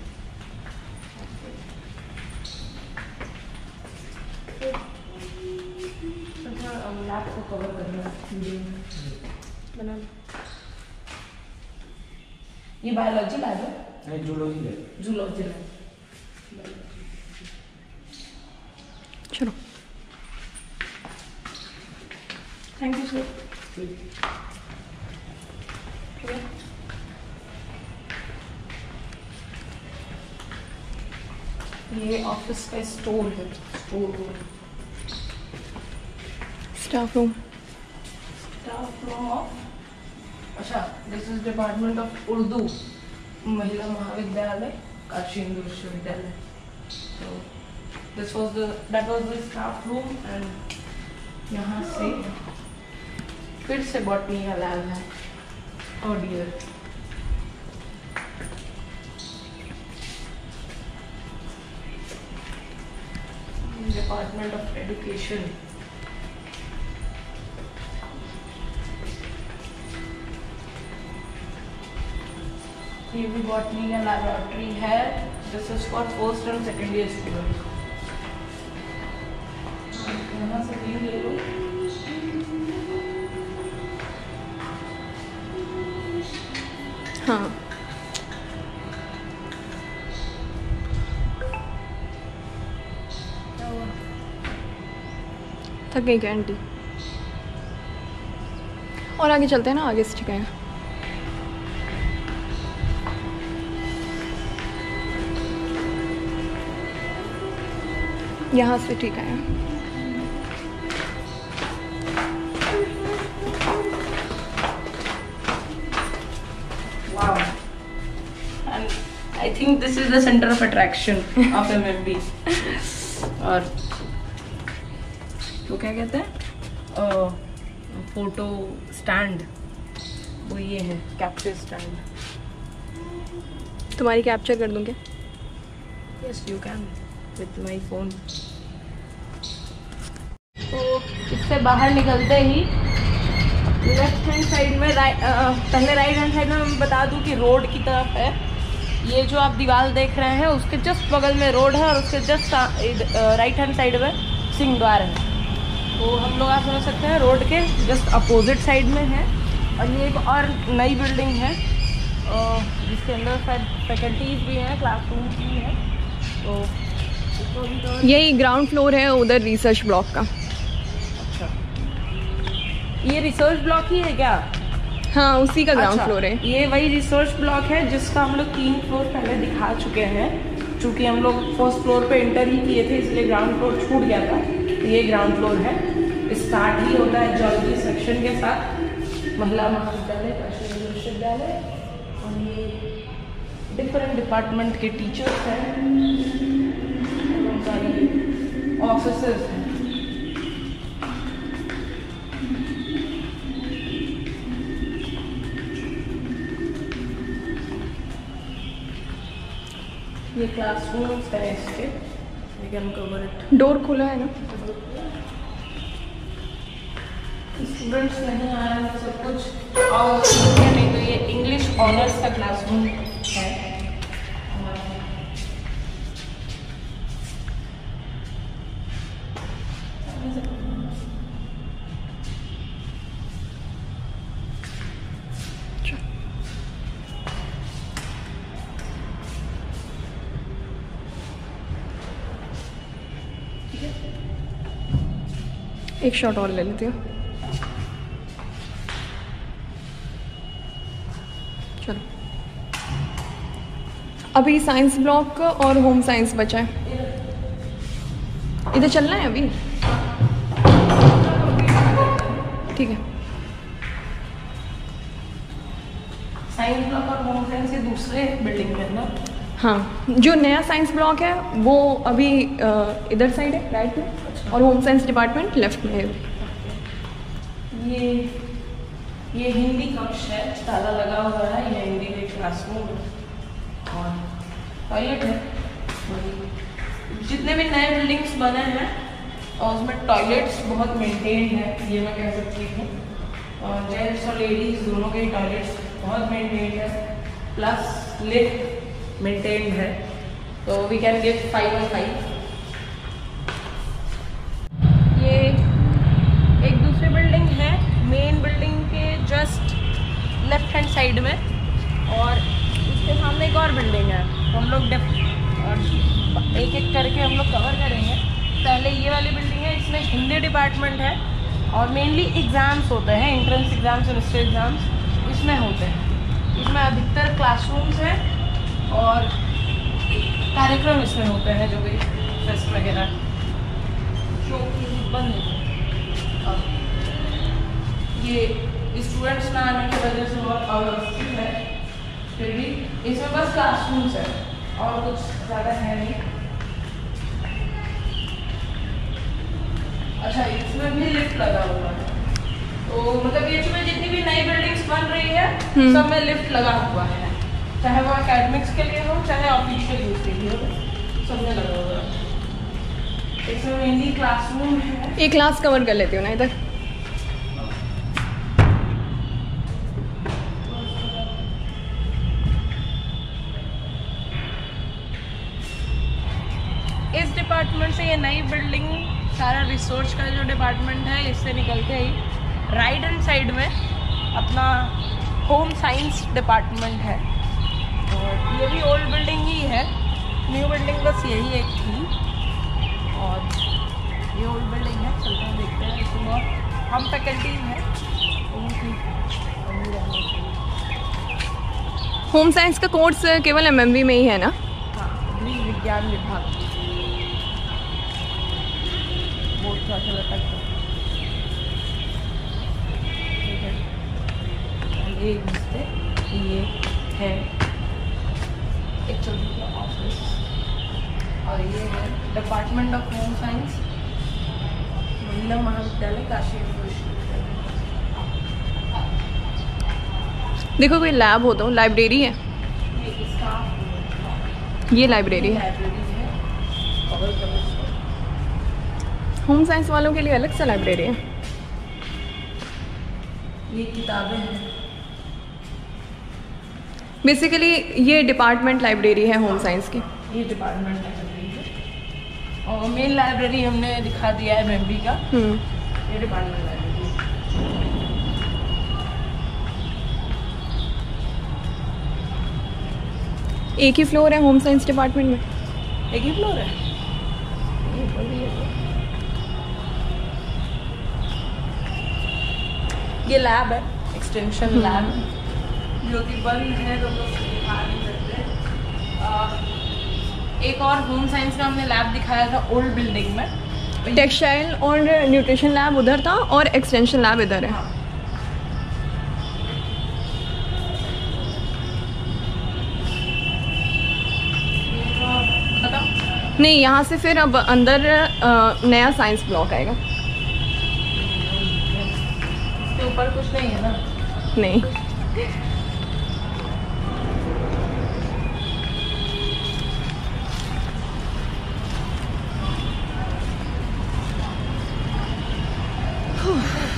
लैब को कवर करना बना लो। ये बायोलॉजी लैब है, नहीं जूलॉजी है। Zoology lab. चलो थैंक यू सर। ये ऑफिस का स्टोर है, store room, staff room. Staff room of, अच्छा this is department of Urdu, Mahila Mahavidyalaya, Kashi Hindu Vishwavidyalaya. तो this was the that was the staff room and यहाँ से फिर से बॉटनी का लैब है। Oh dear, department of education. ये भी बॉटनी का लैबोरेटरी है। This is for first and second year student. यहाँ से भी ले लो। हाँ थक गई क्या आंटी? और आगे चलते हैं ना, आगे से ठीक है। यहाँ से ठीक है। Wow. And I think this is the center of attraction of M M B. और तो क्या कहते हैं, फोटो स्टैंड, वो ये है कैप्चर स्टैंड। तुम्हारी कैप्चर कर दूँ क्या? Yes you can with my phone. तो इससे बाहर निकलते ही लेफ्ट हैंड साइड में राइट, पहले राइट हैंड साइड में मैं बता दूं कि रोड की तरफ है। ये जो आप दीवार देख रहे हैं उसके जस्ट बगल में रोड है, और उसके जस्ट राइट हैंड साइड में सिंह द्वार है। तो हम लोग आप समझ सकते हैं रोड के जस्ट अपोजिट साइड में है। और ये एक और नई बिल्डिंग है जिसके अंदर शायद फैकल्टीज भी हैं, क्लासरूम भी हैं। तो इसको भी तो यही ग्राउंड फ्लोर है उधर रिसर्च ब्लॉक का। अच्छा, ये रिसर्च ब्लॉक ही है क्या? हाँ उसी का ग्राउंड अच्छा, फ्लोर है। ये वही रिसर्च ब्लॉक है जिसका हम लोग तीन फ्लोर पहले दिखा चुके हैं। चूँकि हम लोग फर्स्ट फ्लोर पे एंटर ही किए थे इसलिए ग्राउंड फ्लोर छूट गया था। तो ये ग्राउंड फ्लोर है। स्टार्ट ही होता है जियोलॉजी सेक्शन के साथ, महिला महाविद्यालय, काशी हिंदू विश्वविद्यालय। और ये डिफरेंट डिपार्टमेंट के टीचर्स हैं, उनका ये ऑफिसर्स हैं। ये क्लासरूम्स है इसके, we can cover it. Door खुला है ना? स्टूडेंट्स नहीं आ रहे हैं सब कुछ, और नहीं तो ये इंग्लिश ऑनर्स का क्लासरूम है। एक शॉट और ले लेती हूँ। चलो, अभी साइंस ब्लॉक और होम साइंस बचा है। इधर चलना है अभी? ठीक है। साइंस ब्लॉक और होम साइंस ये दूसरे बिल्डिंग में है ना? हाँ, जो नया साइंस ब्लॉक है वो अभी इधर साइड है, राइट में, और होम साइंस डिपार्टमेंट लेफ्ट में है। ये ये हिंदी कक्ष है, ताला लगा हुआ है, ये हिंदी के क्लासरूम और टॉयलेट है। जितने भी नए बिल्डिंग्स बने हैं और उसमें टॉयलेट्स बहुत मेंटेन्ड है, ये मैं कह सकती हूँ। और जेंट्स और लेडीज दोनों के टॉयलेट्स बहुत मेंटेन्ड है, प्लस लिफ्ट मेंटेन्ड है, तो we can give five on five. ये एक दूसरी बिल्डिंग है मेन बिल्डिंग के जस्ट लेफ्ट हैंड साइड में, और उसके सामने एक और बिल्डिंग है। तो हम लोग एक एक करके हम लोग कवर करेंगे। पहले ये वाली बिल्डिंग है, इसमें हिंदी डिपार्टमेंट है और मेनली एग्ज़ाम्स होते हैं, एंट्रेंस एग्ज़ाम्स, सेमेस्टर एग्ज़ाम्स इसमें होते हैं। इसमें अधिकतर क्लासरूम्स हैं और कार्यक्रम इसमें होते हैं, जो भी फेस्ट वगैरह जो कि बंद है। ये स्टूडेंट्स ना आने की वजह से बहुत अव्यवस्थित है, फिर भी इसमें बस क्लासरूम्स है और कुछ ज़्यादा है नहीं। अच्छा, इसमें भी लिफ्ट लगा हुआ है, तो मतलब ये इसमें जितनी भी नई बिल्डिंग्स बन रही है सब में लिफ्ट लगा हुआ है, चाहे वो एकेडमिक्स के लिए हो चाहे ऑफिशियल यूज के लिए हो, सब में लगा हुआ है। इसमें मेनली क्लासरूम है। एक क्लास कवर कर लेती हूँ ना इधर। इस डिपार्टमेंट से, ये नई बिल्डिंग सारा रिसर्च का जो डिपार्टमेंट है, इससे निकलते ही राइट हैंड साइड में अपना होम साइंस डिपार्टमेंट है। और ये भी ओल्ड बिल्डिंग ही है, न्यू बिल्डिंग बस यही एक थी, और ये ओल्ड बिल्डिंग है। चलते हैं देखते हैं। इसमें बहुत हम फैकल्टी हैं, उनकी कमी रहनी चाहिए। होम साइंस का कोर्स केवल एमएमवी में ही है ना? हाँ, गृह विज्ञान विभाग बोर्ड थोड़ा सा लटक है। ये ये है एक्चुअली ऑफिस, और ये है department of home science, Mahila Mahavidyalaya Kashi विश्वविद्यालय। देखो कोई लैब हो तो, लाइब्रेरी है, ये स्टाफ, ये लाइब्रेरी है। लाइब्रेरी है। और होम साइंस वालों के लिए अलग से लाइब्रेरी है। ये किताबें हैं। बेसिकली ये डिपार्टमेंट लाइब्रेरी है होम साइंस की। ये डिपार्टमेंट लाइब्रेरी है, और मेन लाइब्रेरी हमने दिखा दिया है मेमरी का। हम्म ये डिपार्टमेंट लाइब्रेरी है। एक ही फ्लोर है होम साइंस डिपार्टमेंट में? एक ही फ्लोर है। ये ऊपर भी है। ये लैब है, एक्सटेंशन लैब, जो कि बंद है तो लोग दिखा नहीं सकते। एक और होम साइंस का हमने लैब दिखाया था ओल्ड बिल्डिंग में। टेक्सटाइल और न्यूट्रिशन लैब उधर था और एक्सटेंशन लैब इधर है। हाँ। नहीं, यहाँ से फिर अब अंदर अ, नया साइंस ब्लॉक आएगा। इसके ऊपर कुछ नहीं है ना? नहीं,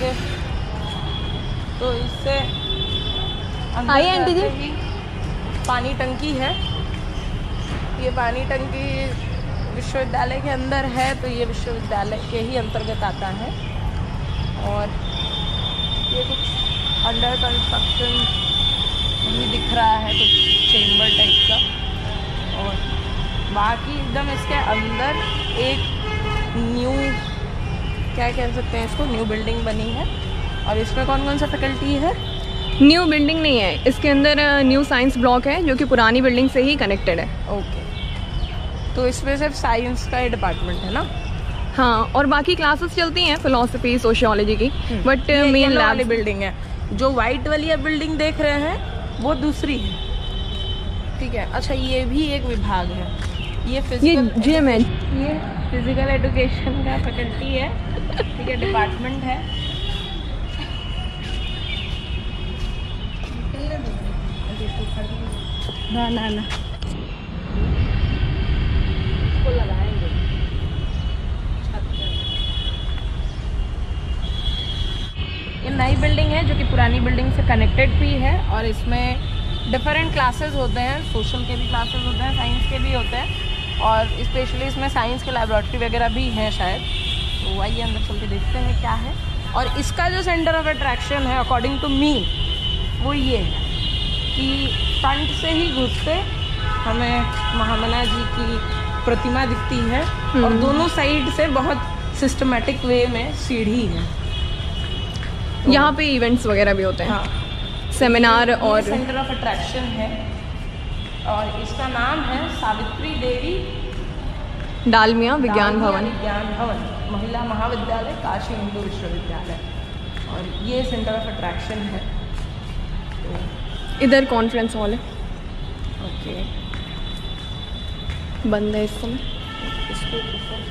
ओके, तो इससे अंदर आइए आंटी जी। जाते ही पानी टंकी है। ये पानी टंकी विश्वविद्यालय के अंदर है, तो ये विश्वविद्यालय के ही अंतर्गत आता है। और ये कुछ अंडर कंस्ट्रक्शन भी दिख रहा है, कुछ चेम्बर टाइप का। और बाकी एकदम इसके अंदर एक न्यू, क्या कह सकते हैं इसको, न्यू बिल्डिंग बनी है। और इसमें कौन कौन सा फैकल्टी है? न्यू बिल्डिंग नहीं है, इसके अंदर न्यू साइंस ब्लॉक है जो कि पुरानी बिल्डिंग से ही कनेक्टेड है। ओके, तो इसमें सिर्फ साइंस का ही डिपार्टमेंट है ना? हाँ, और बाकी क्लासेस चलती हैं फिलोसफी, सोशियोलॉजी की, but main lab lab building है। जो वाइट वाली बिल्डिंग देख रहे हैं वो दूसरी है, ठीक है। अच्छा, ये भी एक विभाग है, ये ये फिजिकल जिम है। ये फिजिकल एजुकेशन का फैकल्टी है, ठीक है, डिपार्टमेंट है। ना ना ना इसको लगाएंगे छत पे। ये नई बिल्डिंग है जो कि पुरानी बिल्डिंग से कनेक्टेड भी है, और इसमें डिफरेंट क्लासेस होते हैं, सोशल के भी क्लासेस होते हैं, साइंस के भी होते हैं, और स्पेशली इसमें साइंस के लैबोरेटरी वगैरह भी हैं शायद। तो आइए अंदर चल के देखते हैं क्या है। और इसका जो सेंटर ऑफ अट्रैक्शन है अकॉर्डिंग टू मी, वो ये है कि फ्रंट से ही घुसते हमें महामना जी की प्रतिमा दिखती है, और दोनों साइड से बहुत सिस्टमेटिक वे में सीढ़ी है। तो यहाँ पे इवेंट्स वगैरह भी होते हैं, हाँ, सेमिनार और सेंटर ऑफ अट्रैक्शन है। और इसका नाम है सावित्री देवी डालमिया विज्ञान डालमिया भवन। विज्ञान भवन, महिला महाविद्यालय, काशी हिंदू विश्वविद्यालय। और ये सेंटर ऑफ अट्रैक्शन है। तो इधर कॉन्फ्रेंस हॉल है, ओके, बंद है इस समय। इसको ऊपर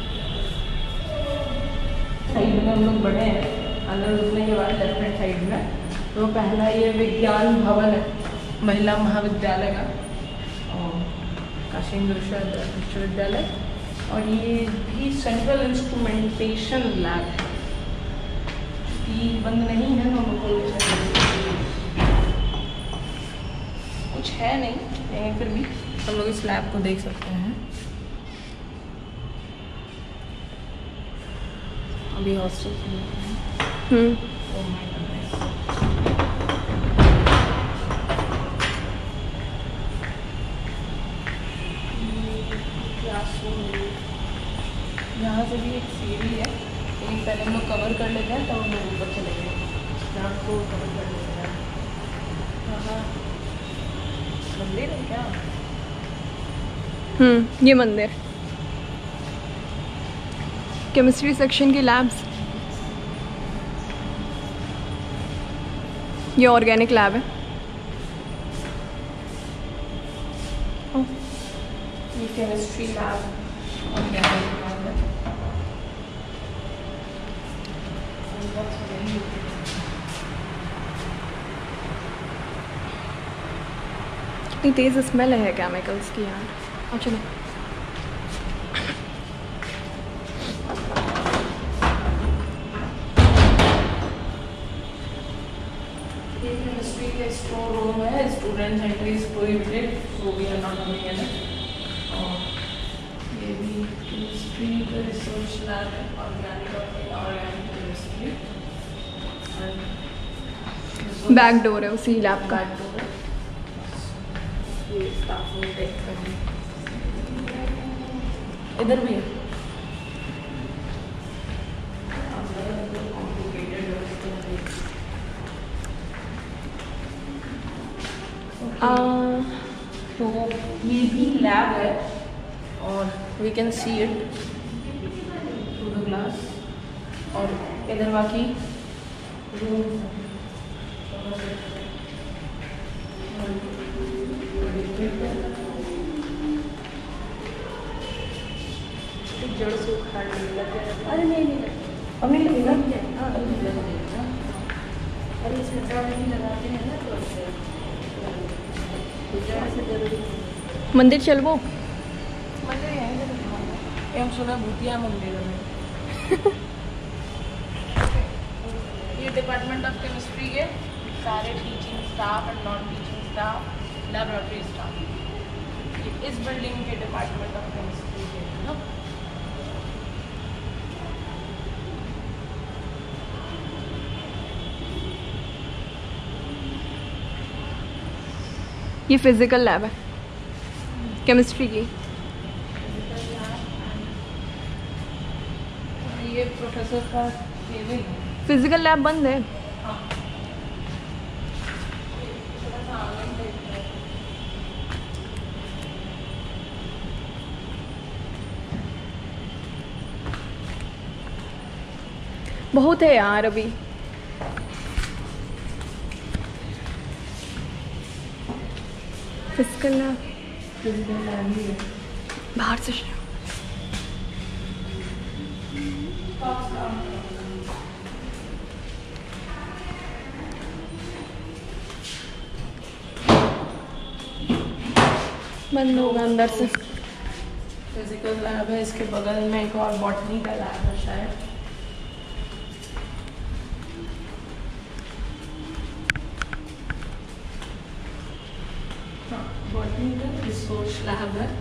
साइड में हम लोग बढ़े हैं, अंदर घुसने के बाद लेफ्ट हैंड साइड में तो पहला ये विज्ञान भवन है, महिला महाविद्यालय का, और काशी हिंदू विश्वविद्यालय। और ये भी सेंट्रल इंस्ट्रूमेंटेशन लैब है, कि बंद नहीं है, हम लोग कुछ है नहीं, लेकिन फिर भी हम लोग इस लैब को देख सकते हैं। अभी हॉस्टल हम्म यहाँ से भी एक सीढ़ी है, लेकिन पहले हम लोग कवर कर लेते हैं, तब हम लोग ऊपर चले गए। यहाँ को कवर कर लेते हैं। हाँ, मंदिर है क्या? हम्म ये मंदिर, केमिस्ट्री सेक्शन की लैब्स, ये ऑर्गेनिक लैब है। ये केमिस्ट्री लैब और लैब है। कितनी तेज स्मेल है केमिकल्स की यार। अच्छा नहीं, ये केमिस्ट्री का स्टोर रूम है, student entry is prohibited, so we are not coming in. और ये भी केमिस्ट्री का रिसर्च लैब है, organic organic chemistry. Back door है उसी लैब का। बैक डोर है, ये स्टाफ रूम टाइप का है। इधर भी है। आ, तो ये भी लैब है, और we can see it through the glass. और इधर बाकी रूम जड़ से उखाड़ लेगा। अरे नहीं नहीं, अब नहीं लगेगा। हाँ, अभी लगेगा। अरे इसमें जड़ नहीं लगाते हैं ना, तो इससे जड़ से जरूरी मंदिर चलबो। मंदिर है, ये हम सुना भूतिया मंदिर में। ये ये डिपार्टमेंट ऑफ केमिस्ट्री के सारे teaching staff and non teaching staff, laboratory staff, ये इस बिल्डिंग के डिपार्टमेंट ऑफ केमिस्ट्री के है ना। ये फिजिकल लैब है केमिस्ट्री की। ये प्रोफेसर का केबिन है। फिजिकल लैब बंद है। बहुत है यार अभी। फिजिकल लैब फिजिकल लैब ही है। बाहर से बंद होगा अंदर से। फिजिकल लैब है, इसके बगल में एक और बॉटनी का लैब है शायद। हाँ, बॉटनी का रिसोर्स लैब है।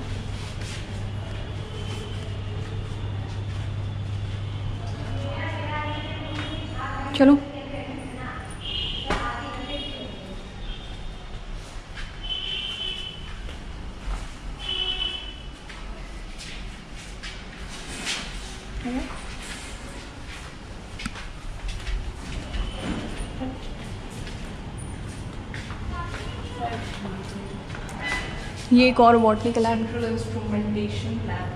चलो ये एक और बॉटनी का lab. Central instrumentation lab.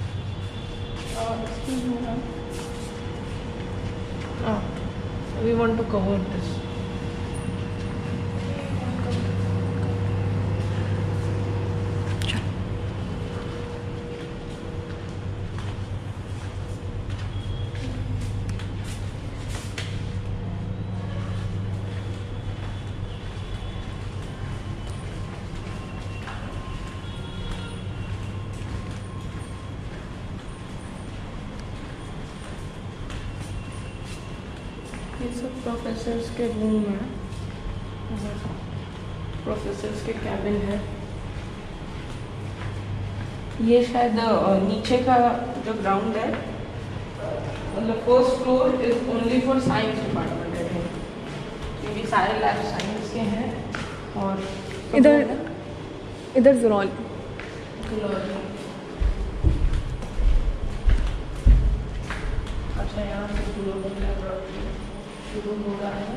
We want to cover this. ये सब प्रोफेसर्स के रूम है, प्रोफेसर्स के कैबिन है। ये शायद नीचे का जो ग्राउंड है, मतलब first floor is only for science department है, क्योंकि सारे लैब साइंस के हैं। और इधर इधर ज़रूर अच्छा, यहाँ से ग्लोबल लैबोरेटरी शुरू हो रहा है।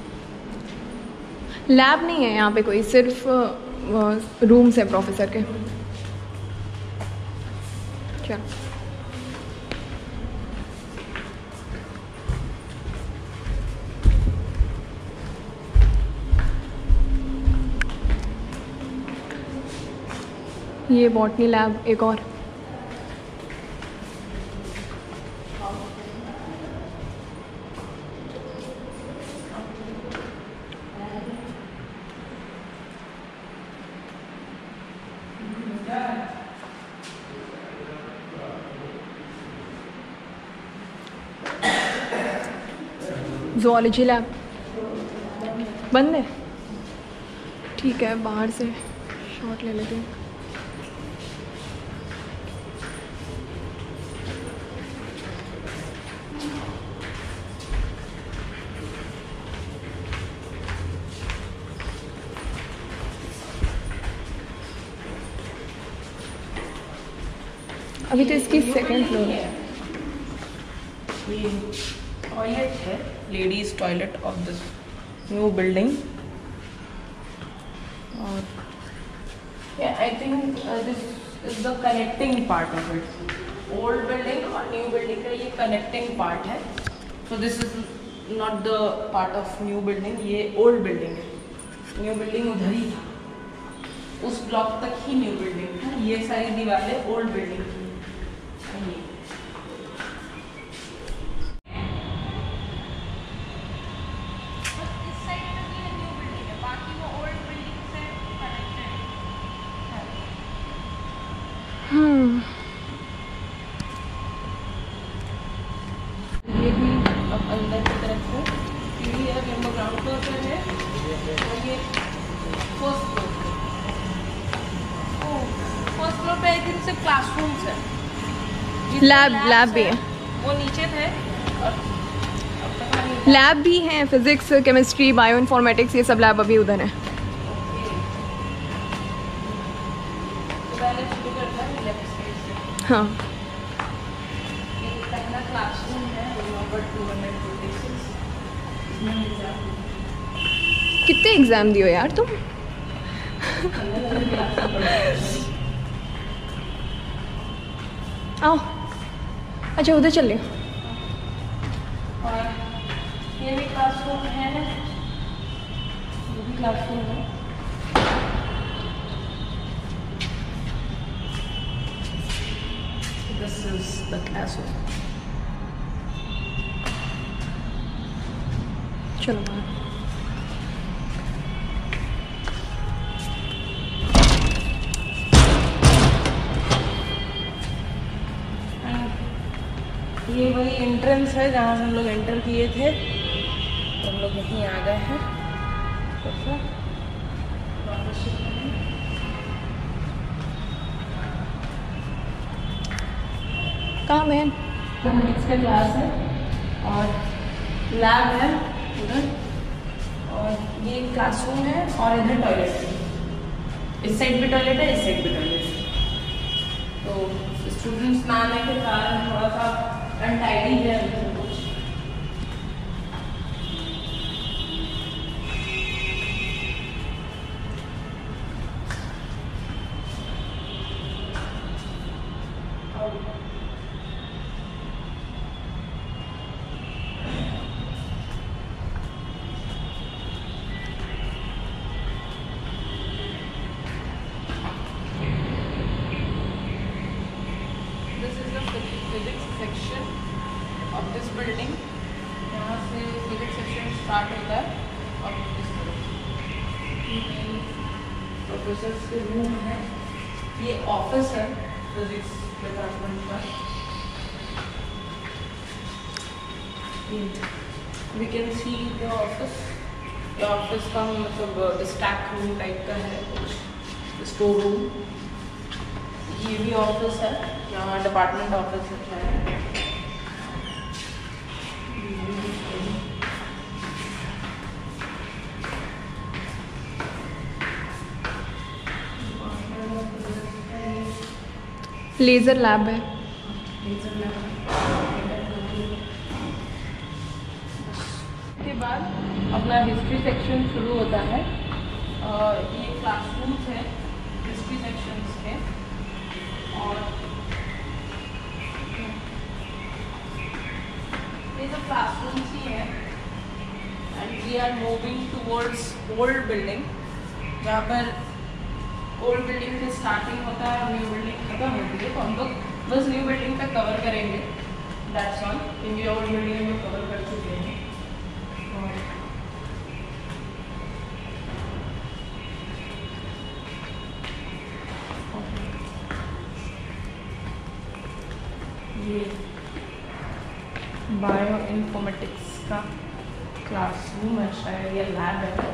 लैब नहीं है यहाँ पे कोई, सिर्फ रूम्स है प्रोफेसर के। क्या ये बॉटनी लैब एक और। ज़ूलॉजी लैब बंद है। ठीक है, बाहर से शॉट ले लेते हैं। अभी तो इसकी सेकंड फ्लोर है। ये टॉयलेट है, ladies toilet of this new building. और I think this is the connecting part of it. Old building और न्यू बिल्डिंग का ये कनेक्टिंग पार्ट है। So this is not the part of new building, ये old building है। New building उधर ही था, उस ब्लॉक तक ही न्यू बिल्डिंग था। ये सारी दीवारें ओल्ड बिल्डिंग की। ये भी अब अंदर की तरफ से क्लासरूम्स है। लैब लैब भी है, वो नीचे थे और अब पता नहीं। लैब भी हैं, फिजिक्स, केमिस्ट्री, बायो इन्फॉर्मेटिक्स, ये सब लैब अभी उधर है। तो पहले शुरू करता है लेफ्ट साइड से। हाँ, ये पहला क्लासरूम है, roll number two hundred forty six. इसमें एग्जाम कितने एग्ज़ाम दियो यार तुम? आओ, अच्छा उधर चल लियो। और ये भी क्लासरूम है, ये भी क्लासरूम है। This is the classroom. चलो बाहर। ये वही एंट्रेंस है जहाँ से हम लोग एंटर किए थे, तो हम लोग यहीं आ गए हैं। तो फिर वापस चलते हैं। कहाँ बहन? मैथमेटिक्स का क्लास है और लैब है उधर, और ये क्लासरूम है और इधर टॉयलेट है। इस साइड भी टॉयलेट है, इस साइड भी टॉयलेट है। तो स्टूडेंट्स ना आने के कारण थोड़ा सा अनटाइडी है अंदर कुछ। This is the physics section of this building. यहाँ से physics section start होता है और इस तरह प्रोफेसर्स के रूम है। ये ऑफिस है फिजिक्स डिपार्टमेंट का। We can see the office. ये ऑफिस का मतलब स्टैक रूम टाइप का है कुछ, स्टोर रूम। ये भी ऑफिस है, यहाँ डिपार्टमेंट ऑफिस है। लेज़र लैब है। के बाद अपना हिस्ट्री सेक्शन शुरू होता है और ये क्लासरूम्स है हिस्ट्री सेक्शंस के। और ये सब क्लासरूम्स ही हैं and we are moving towards old building, जहाँ पर ओल्ड बिल्डिंग से स्टार्टिंग होता है और न्यू बिल्डिंग खत्म होती है। तो हम लोग बस न्यू बिल्डिंग तक कवर करेंगे, दैट्स ऑल, क्योंकि ओल्ड बिल्डिंग हम लोग कवर कर चुके हैं। ये बायो इन्फॉर्मेटिक्स का क्लासरूम है, शायद ये लैब है।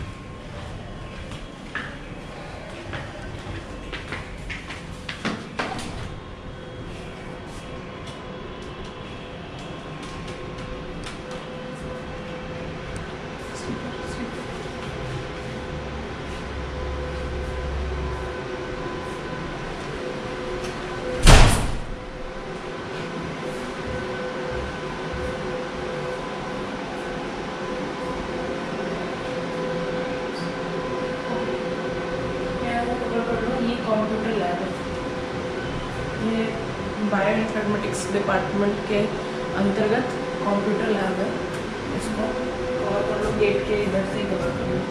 कंप्यूटर लैब है, ये बायो इन्फॉर्मेटिक्स डिपार्टमेंट के अंतर्गत कंप्यूटर लैब है। इसको कवर कर लो, गेट के इधर से ही कवर कर लो।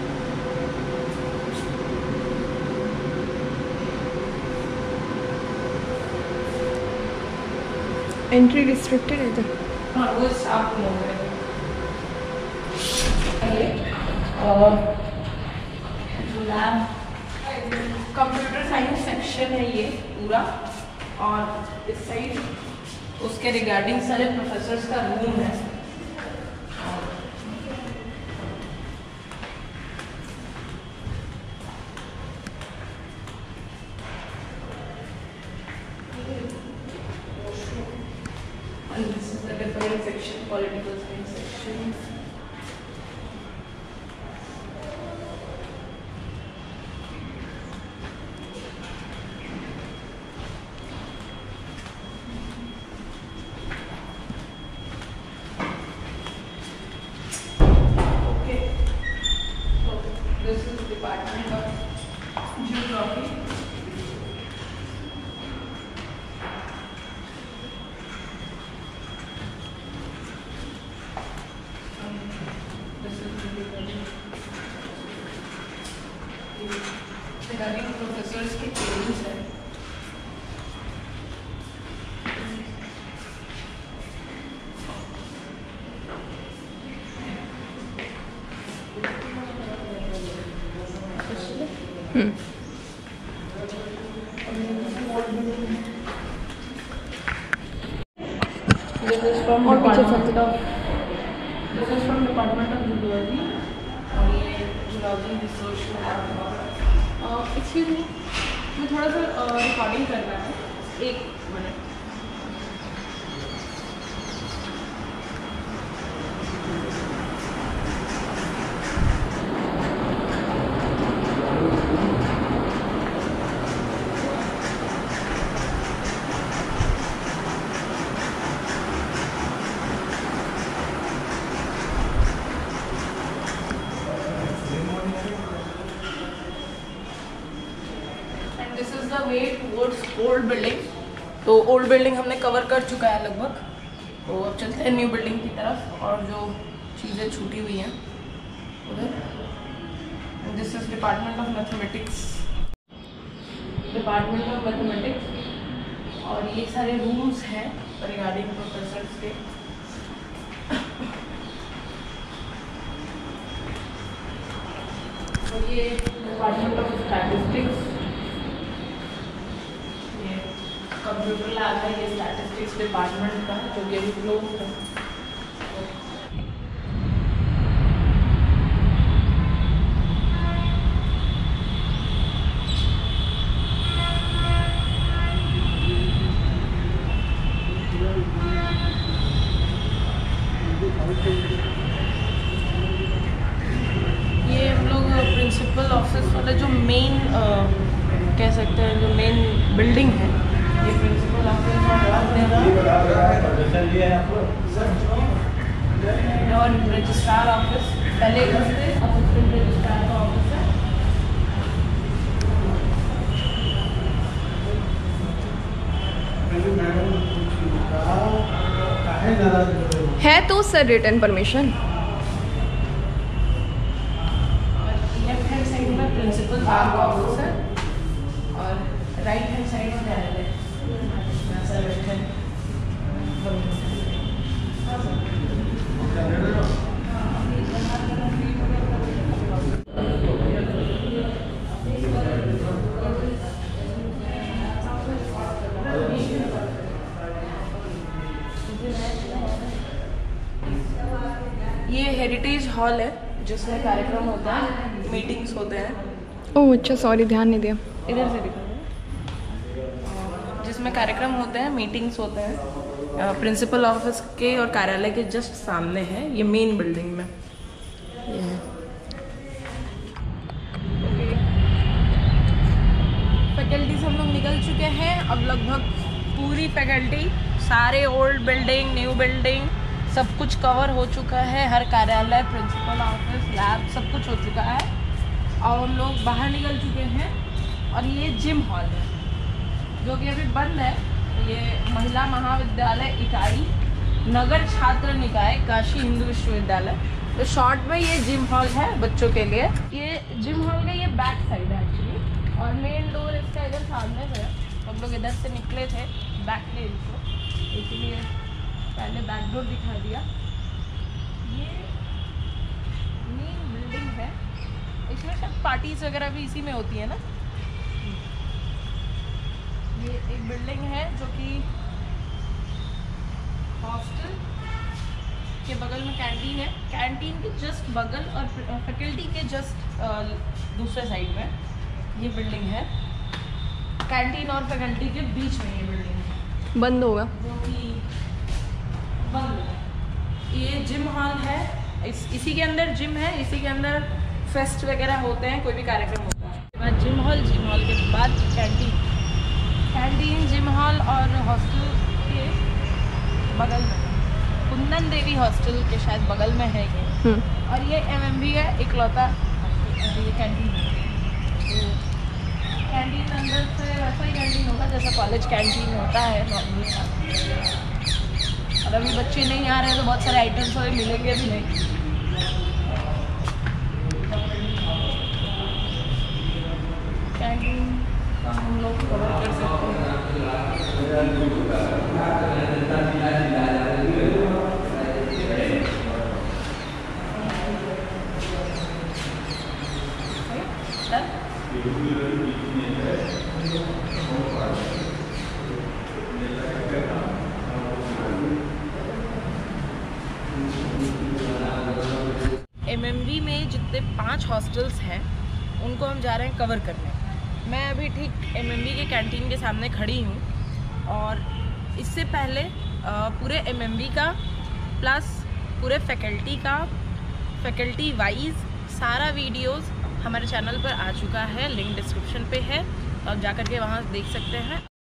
एंट्री रिस्ट्रिक्टेड है इधर। हाँ, वो स्टाफ लोग हैं। और लैब कंप्यूटर साइंस सेक्शन है ये पूरा, और इस साइड उसके रिगार्डिंग सारे प्रोफेसर्स का रूम है। Science section, political science section. Okay, so this is department of geography. Regarding professors के पेजेस है। This is from और पीछे department of this is from department of zoology और ये zoology research lab। Excuse me, मैं थोड़ा सा recording करना है, एक minute. This is the way towards old building. तो ओल्ड बिल्डिंग हमने कवर कर चुका है लगभग, तो अब चलते हैं न्यू बिल्डिंग की तरफ और जो चीज़ें छूटी हुई हैं उधर। This is department of mathematics, department of mathematics और ये सारे रूम्स हैं रिगार्डिंग प्रोफेसर्स के। और ये department of statistics, computer lab है, ये स्टैटिस्टिक्स डिपार्टमेंट का जो कि अभी क्लोज है। ये हम लोग प्रिंसिपल ऑफिस वाले जो मेन कह सकते हैं, जो मेन बिल्डिंग है, ये प्रिंसिपल ऑफिस और रजिस्ट्रार ऑफिस, पहले असिस्टेंट रजिस्ट्रार का ऑफिस है। है तो sir return permission. Left hand side में प्रिंसिपल साहब का ऑफिस है और राइट हैंड साइड में कार्यालय है। ये हेरिटेज हॉल है जिसमें कार्यक्रम होता है, मीटिंग्स होते हैं। ओह अच्छा, सॉरी ध्यान नहीं दिया। इधर से दिखा, जिसमें कार्यक्रम होते हैं, मीटिंग्स होते हैं। प्रिंसिपल ऑफिस के और कार्यालय के जस्ट सामने है, ये मेन बिल्डिंग में ये है। फैकल्टी से हम लोग निकल चुके हैं। अब लगभग पूरी फैकल्टी, सारे ओल्ड बिल्डिंग, न्यू बिल्डिंग, सब कुछ कवर हो चुका है। हर कार्यालय, प्रिंसिपल ऑफिस, लैब, सब कुछ हो चुका है। और हम लोग बाहर निकल चुके हैं और ये जिम हॉल है जो कि अभी बंद है। ये महिला महाविद्यालय इकाई, नगर छात्र निकाय, काशी हिंदू विश्वविद्यालय। तो शॉर्ट में ये जिम हॉल है बच्चों के लिए। ये जिम हॉल का ये बैक साइड है एक्चुअली, और मेन डोर इसका इधर सामने से है। हम लोग इधर से निकले थे बैक लेन को, इसीलिए पहले बैक डोर दिखा दिया। ये मेन बिल्डिंग है, इसमें सब पार्टीज वगैरह भी इसी में होती है ना। ये एक बिल्डिंग है जो कि हॉस्टल के बगल में कैंटीन है, कैंटीन के जस्ट बगल और फैकल्टी के जस्ट दूसरे साइड में ये बिल्डिंग है। कैंटीन और फैकल्टी के बीच में ये बिल्डिंग है। बंद होगा जो कि बंद है। ये जिम हॉल है, इस इसी के अंदर जिम है, इसी के अंदर फेस्ट वगैरह होते हैं, कोई भी कार्यक्रम होता है। उसके बाद जिम हॉल, जिम हॉल के बाद कैंटीन, कैंटीन जिम हॉल और हॉस्टल के बगल में कुंदन देवी हॉस्टल के शायद बगल में है ये। और ये एमएमबी है इकलौता ये कैंटीन है। तो कैंटीन अंदर से वैसा ही कैंटीन होगा जैसा कॉलेज कैंटीन होता है नॉर्मली। और अभी बच्चे नहीं आ रहे हैं तो बहुत सारे आइटम्स हमें मिलेंगे भी नहीं। कैंटीन का हम लोग कवर कर सकते हैं। एमएमबी में जितने पांच हॉस्टल्स हैं उनको हम जा रहे हैं कवर करने। मैं अभी ठीक एमएमबी के कैंटीन के सामने खड़ी हूँ और इससे पहले पूरे एमएमबी का प्लस पूरे फैकल्टी का फैकल्टी वाइज सारा वीडियोस हमारे चैनल पर आ चुका है, लिंक डिस्क्रिप्शन पे है, तो आप जा कर के वहाँ देख सकते हैं।